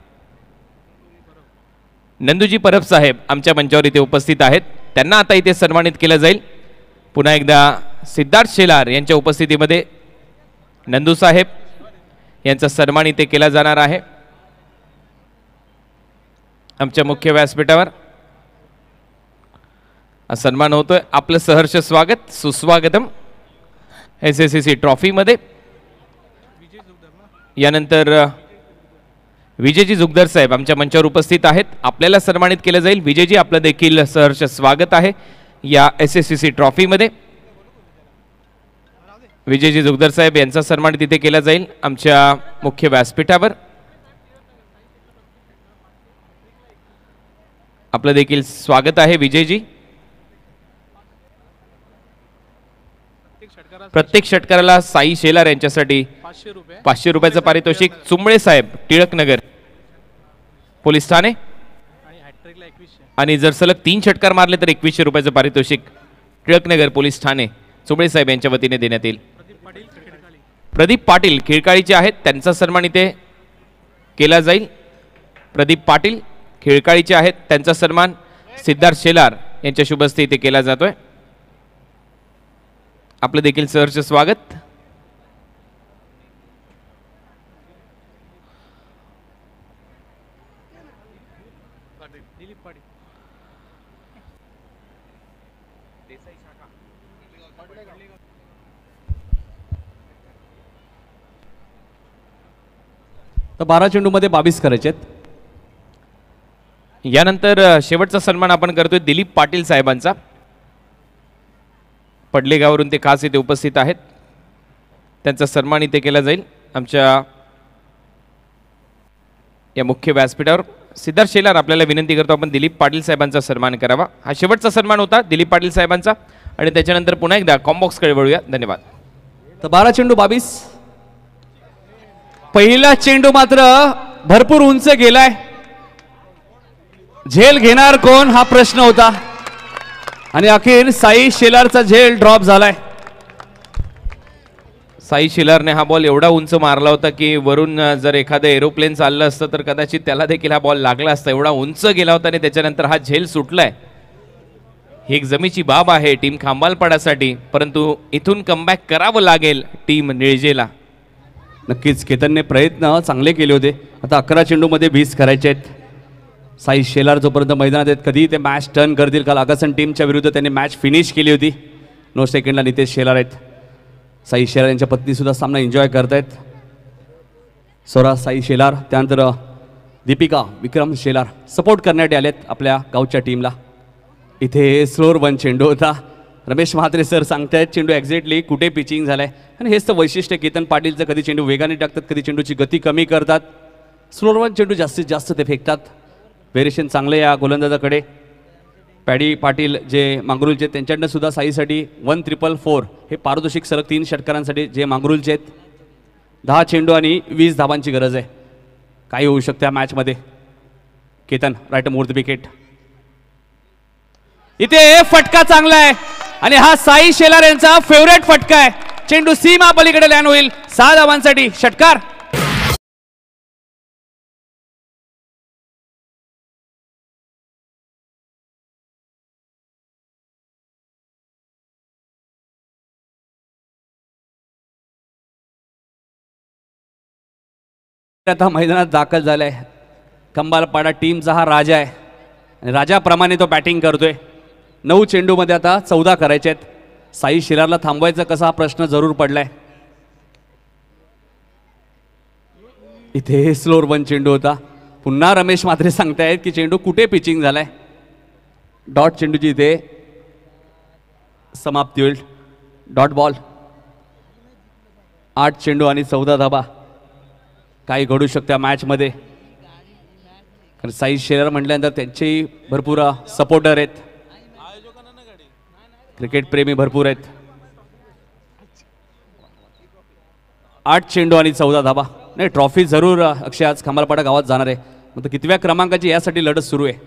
Speaker 2: नंदूजी परब साहेब आमच्या मंचावर इथे उपस्थित आहेत, त्यांना आता इथे सन्मानित केलं जाईल. पुन्हा एकदा सिद्धार्थ शेलार यांच्या उपस्थितीमध्ये नंदू साहेब यांचा सन्मान इथे केला जाणार आहे आमच्या मुख्य व्यासपीठावर. हा सन्मान होतोय. आपलं सहर्ष स्वागत सुस्वागतम एस एस सी ट्रॉफी मध्ये. यानंतर विजयजी जुगदर साहेब आमच्या मंचावर उपस्थित आहेत, आपल्याला सन्मानित केलं जाईल. विजयजी आपलं देखील सहर्ष स्वागत आहे या एस एस सी ट्रॉफी मध्ये. विजयजी जुगदर साहेब यांचा सन्मान तिथे केला जाईल आमच्या मुख्य व्यासपीठावर. आपलं देखील स्वागत आहे विजयजी. प्रत्येक षटकाराला साई शेलार यांच्यासाठी पाचशे रुपयाचं पारितोषिक. चुंबळे साहेब टिळकनगर पोलीस ठाणे आणि जर सलग तीन षटकार मारले तर एकवीसशे रुपयाचं पारितोषिक टिळकनगर पोलीस ठाणे चुंबळे साहेब यांच्या वतीने देण्यात येईल. प्रदीप पाटील खिळकाळीचे आहेत, त्यांचा सन्मान इथे केला जाईल. प्रदीप पाटील खिळकाळीचे आहेत, त्यांचा सन्मान सिद्धार्थ शेलार यांच्या शुभस्ते इथे केला जातोय. आपलं देखील सहर्ष स्वागत.
Speaker 1: तर बारा चेंडूमध्ये बावीस करायचे आहेत.
Speaker 2: यानंतर शेवटचा सन्मान आपण करतोय दिलीप पाटील साहेबांचा. पडलेगावरून ते खास इथे उपस्थित आहेत, त्यांचा सन्मान इथे केला जाईल आमच्या या मुख्य व्यासपीठावर. सिद्धार्थ शेलार आपल्याला विनंती करतो आपण दिलीप पाटील साहेबांचा सन्मान करावा. हा शेवटचा सन्मान होता दिलीप पाटील साहेबांचा आणि त्याच्यानंतर पुन्हा एकदा कॉम्बॉक्सकडे वळूया. धन्यवाद.
Speaker 1: तर बारा चेंडू बावीस. पहिला चेंडू मात्र भरपूर उंच गेलाय. झेल घेणार कोण हा प्रश्न होता आणि अखेर साई शेलारचा झेल ड्रॉप झालाय.
Speaker 2: साई शेलारने हा बॉल एवढा उंच मारला होता की वरून जर एखादं एरोप्लेन चाललं असतं तर कदाचित त्याला देखील हा बॉल लागला असता. एवढा उंच गेला होता आणि त्याच्यानंतर हा झेल सुटलाय. ही एक जमेची बाब आहे टीम खांबालपाडासाठी, परंतु इथून कमबॅक करावं लागेल टीम निळजेला.
Speaker 1: नक्कीच केतनने प्रयत्न चांगले केले होते. आता अकरा चेंडूमध्ये वीस करायचे आहेत. साई शेलार जोपर्यंत मैदानात आहेत कधी ते मॅच टर्न करतील. काल आगासन टीमच्या विरुद्ध त्यांनी मॅच फिनिश केली होती. नो सेकंडला नितेश शेलार आहेत. साई शेलार यांच्या पत्नीसुद्धा सामना एन्जॉय करतायत. स्वरा साई शेलार, त्यानंतर दीपिका विक्रम शेलार सपोर्ट करण्यासाठी आलेत आपल्या गावच्या टीमला. इथे स्लोअर वन चेंडू होता. रमेश म्हात्रे सर सांगतायत चेंडू एक्झॅक्टली कुठे पिचिंग झालाय आणि हेच तर वैशिष्ट्य केतन पाटीलचं. कधी चेंडू वेगाने टाकतात, कधी चेंडूची गती कमी करतात. स्लोअर वन चेंडू जास्तीत जास्त ते फेकतात. व्हेरिएशन चांगले या गोलंदाजाकडे. पॅडी पाटील जे मांगरुलचे त्यांच्याकडनं सुद्धा साईसाठी वन ट्रिपल फोर हे पारितोषिक सलग तीन षटकारांसाठी जे मांगरुलचे आहेत. दहा चेंडू आणि वीस धावांची गरज आहे. काही होऊ शकते या मॅचमध्ये. Ketan right more the wicket. इथे फटका चांगला आहे आणि हा साई शेलार यांचा फेवरेट फटका आहे. चेंडू सीमा पलीकडे लँड होईल. सहा धावांसाठी षटकार. आता मैदानात दाखल झालाय. खंबालपाडा टीमचा हा राजा आहे आणि राजाप्रमाणे तो बॅटिंग करतोय. नऊ चेंडूमध्ये आता चौदा करायचे आहेत. साई शेलारला थांबवायचा कसा हा प्रश्न जरूर पडलाय. इथे स्लोअर वन चेंडू होता. पुन्हा रमेश म्हात्रे सांगतायत की चेंडू कुठे पिचिंग झालाय. डॉट चेंडूची इथे समाप्ती होईल. Dot ball. आठ चेंडू आणि चौदा धाबा. काही घडू शकत्या मॅचमध्ये. कारण साई शेलार म्हटल्यानंतर त्यांचेही भरपूर सपोर्टर आहेत, क्रिकेट प्रेमी भरपूर आहेत. आठ चेंडू आणि चौदा धाबा. नाही, ट्रॉफी जरूर अक्षय आज खंबालपाडा गावात जाणार आहे. मग कितव्या क्रमांकाची यासाठी लढत सुरू आहे.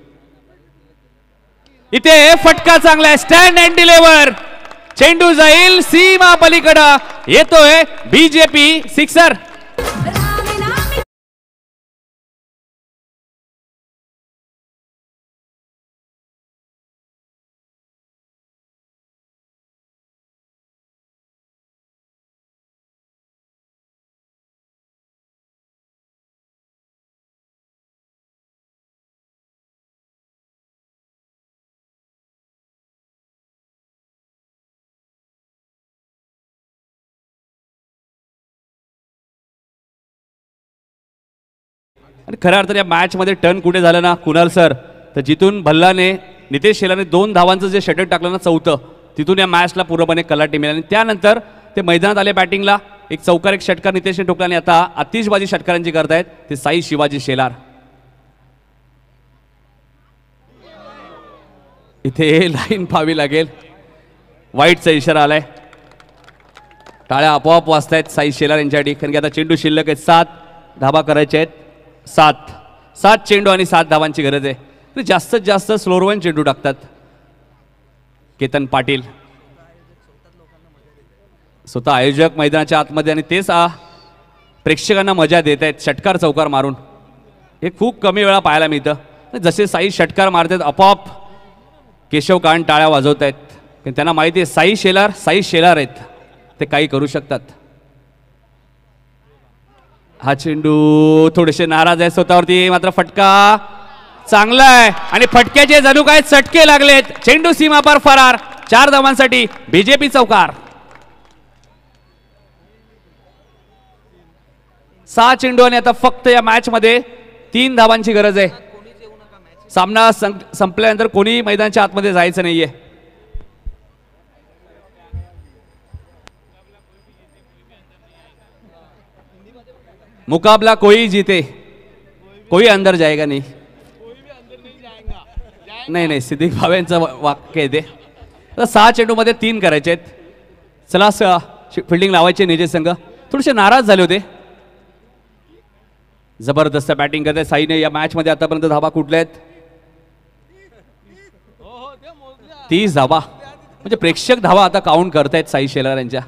Speaker 1: इथे फटका चांगला आहे, स्टँड अँड डिलिव्हर. चेंडू जाईल सीमा पलीकडे, येतोय बीजेपी सिक्सर. आणि खऱ्या अर्थाने या मॅचमध्ये टर्न कुठे झालं ना कुणाल सर, तर जिथून भल्लाने नितेश शेलारने दोन धावांचं जे षटक टाकलं ना चौथं, तिथून या मॅचला पूर्णपणे कलाटी मिळाली. आणि त्यानंतर ते मैदानात आले बॅटिंगला, एक चौकार एक षटकार नितेशने ठोकला आणि आता आतिषबाजी षटकारांची करतायत ते साई शिवाजी शेलार. इथे लाईन पाहावी लागेल, वाईटचा इशारा आलाय. टाळ्या आपोआप वाजतायत साई शेलार यांच्यासाठी, कारण की आता चेंडू शिल्लक आहेत, सात धाबा करायचे आहेत. सात सात चेंडू आणि सात धावांची गरज आहे. जास्तीत जास्त स्लोरवन चेंडू टाकतात केतन पाटील, स्वतः आयोजक मैदानाच्या आतमध्ये, आणि तेच प्रेक्षकांना मजा देत आहेत षटकार चौकार मारून. हे खूप कमी वेळा पाहायला मिळतं. जसे साई षटकार मारतात आपोआप केशव कान टाळ्या वाजवत आहेत, कारण त्यांना माहिती आहे साई शेलार साई शेलार आहेत, ते काही करू शकतात. हा चेंडू थोडेसे नाराज आहे स्वतःवरती, मात्र फटका चांगला आहे आणि फटक्याचे जणू काय चटके लागलेत. चेंडू सीमापार फरार. चार धावांसाठी बीजेपी चौकार. सहा चेंडू आणि आता फक्त या मॅच मध्ये तीन धावांची गरज आहे. सामना संपल्यानंतर कोणी मैदानाच्या आतमध्ये जायचं नाहीये. मुकाबला कोई जीते कोई अंदर जाएगा नहीं. नाही नाही सिद्दीक भावेंचं वाक्य आहे ते. आता सहा चेंडू मध्ये तीन करायचे आहेत. चला फिल्डिंग लावायचे निजे संघ. थोडेसे नाराज झाले होते. जबरदस्त बॅटिंग करत आहे साईने या मॅच मध्ये. आतापर्यंत धाबा कुठल्या आहेत? तीस धाबा. म्हणजे प्रेक्षक धावा आता काउंट करतायत साई शेलार यांच्या.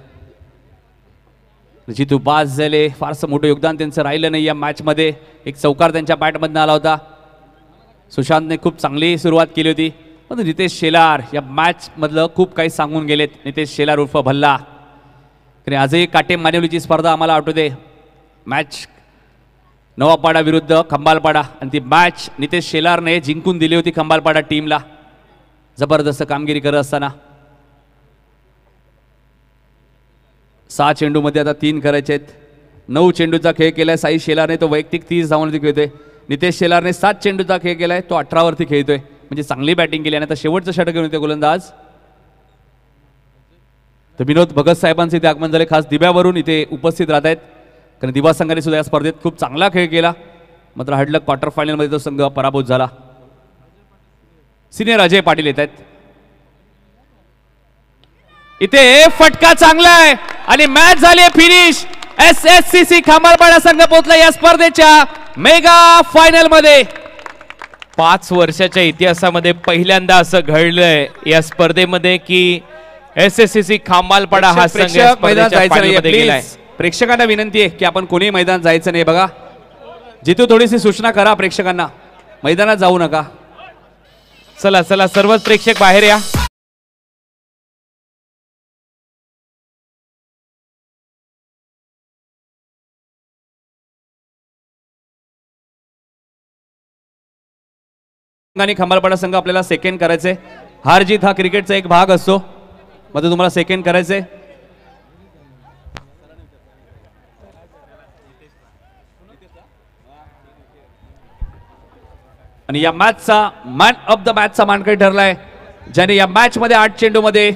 Speaker 1: जितू बाज झाले, फारसं मोठं योगदान त्यांचं राहिलं नाही या मॅच मध्ये. एक चौकार त्यांच्या बॅटमधनं आला होता. सुशांतने खूप चांगली सुरुवात केली होती, पण नितेश शेलार या मॅच मधलं खूप काही सांगून गेलेत. नितेश शेलार उर्फ भल्ला. आजही काटे मानिवलीची स्पर्धा आम्हाला आठवते. मॅच नवापाडा विरुद्ध खंबालपाडा, आणि ती मॅच नितेश शेलारने जिंकून दिली होती खंबालपाडा टीमला. जबरदस्त कामगिरी करत असताना सहा चेंडू मध्ये आता तीन करायचे आहेत. नऊ चेंडूचा खेळ केलाय साई शेलारने, तो वैयक्तिक तीस धावांवरती खेळतोय. नितेश शेलारने सात चेंडूचा खेळ केलाय, तो अठरावरती खेळतोय. म्हणजे चांगली बॅटिंग केली. आणि आता शेवटचं षटक घेऊन येते गोलंदाज. तर विनोद भगत साहेबांचे इथे आगमन झाले, खास दिव्यावरून इथे उपस्थित राहत आहेत. कारण दिवा संघाने सुद्धा या स्पर्धेत खूप चांगला खेळ केला, मात्र हडलक क्वार्टर फायनल मध्ये तो संघ पराभूत झाला. सिनियर अजय पाटील येत आहेत. इथे फटका चांगला आहे आणि मॅच झाली finish. S S C C Khambalpada संघ पोहोचला या स्पर्धेच्या मेगा फायनल मध्ये.
Speaker 2: पाच वर्षाच्या इतिहासामध्ये पहिल्यांदा असं घडलंय या स्पर्धेमध्ये की S S C C Khambalpada हा संघ
Speaker 1: मैदान जायचं नाही. प्रेक्षकांना विनंती आहे की आपण कोणी मैदान जायचं नाही. बघा जिथू थोडीशी सूचना करा प्रेक्षकांना, मैदानात जाऊ नका.
Speaker 2: चला चला सर्वच प्रेक्षक बाहेर या.
Speaker 1: आणि खंबालपाडा संघ आपल्याला सेकंड करायचे. हार जीत हा क्रिकेटचा एक भाग असतो, मात्र तुम्हाला सेकंड करायचे. आणि या मॅचचा मॅन ऑफ द मॅचचा मानकरी ठरलाय, ज्याने या मॅच मध्ये आठ चेंडू मध्ये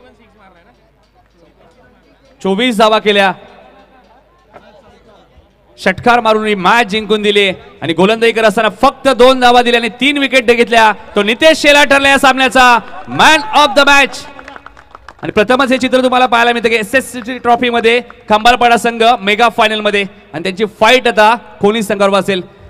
Speaker 1: चोवीस धावा केल्या. षटकार मारून ही मॅच जिंकून दिली आणि गोलंदाजी करत असताना फक्त दोन धावा दिल्या आणि तीन विकेट घेतल्या. तो नितेश शेलार ठरला या सामन्याचा मॅन ऑफ द मॅच. आणि प्रथमच हे चित्र तुम्हाला पाहायला मिळतं की एस एस सी ट्रॉफी मध्ये खंबाळपाडा संघ मेगा फायनल मध्ये आणि त्यांची फाईट आता कोणी संघावर असेल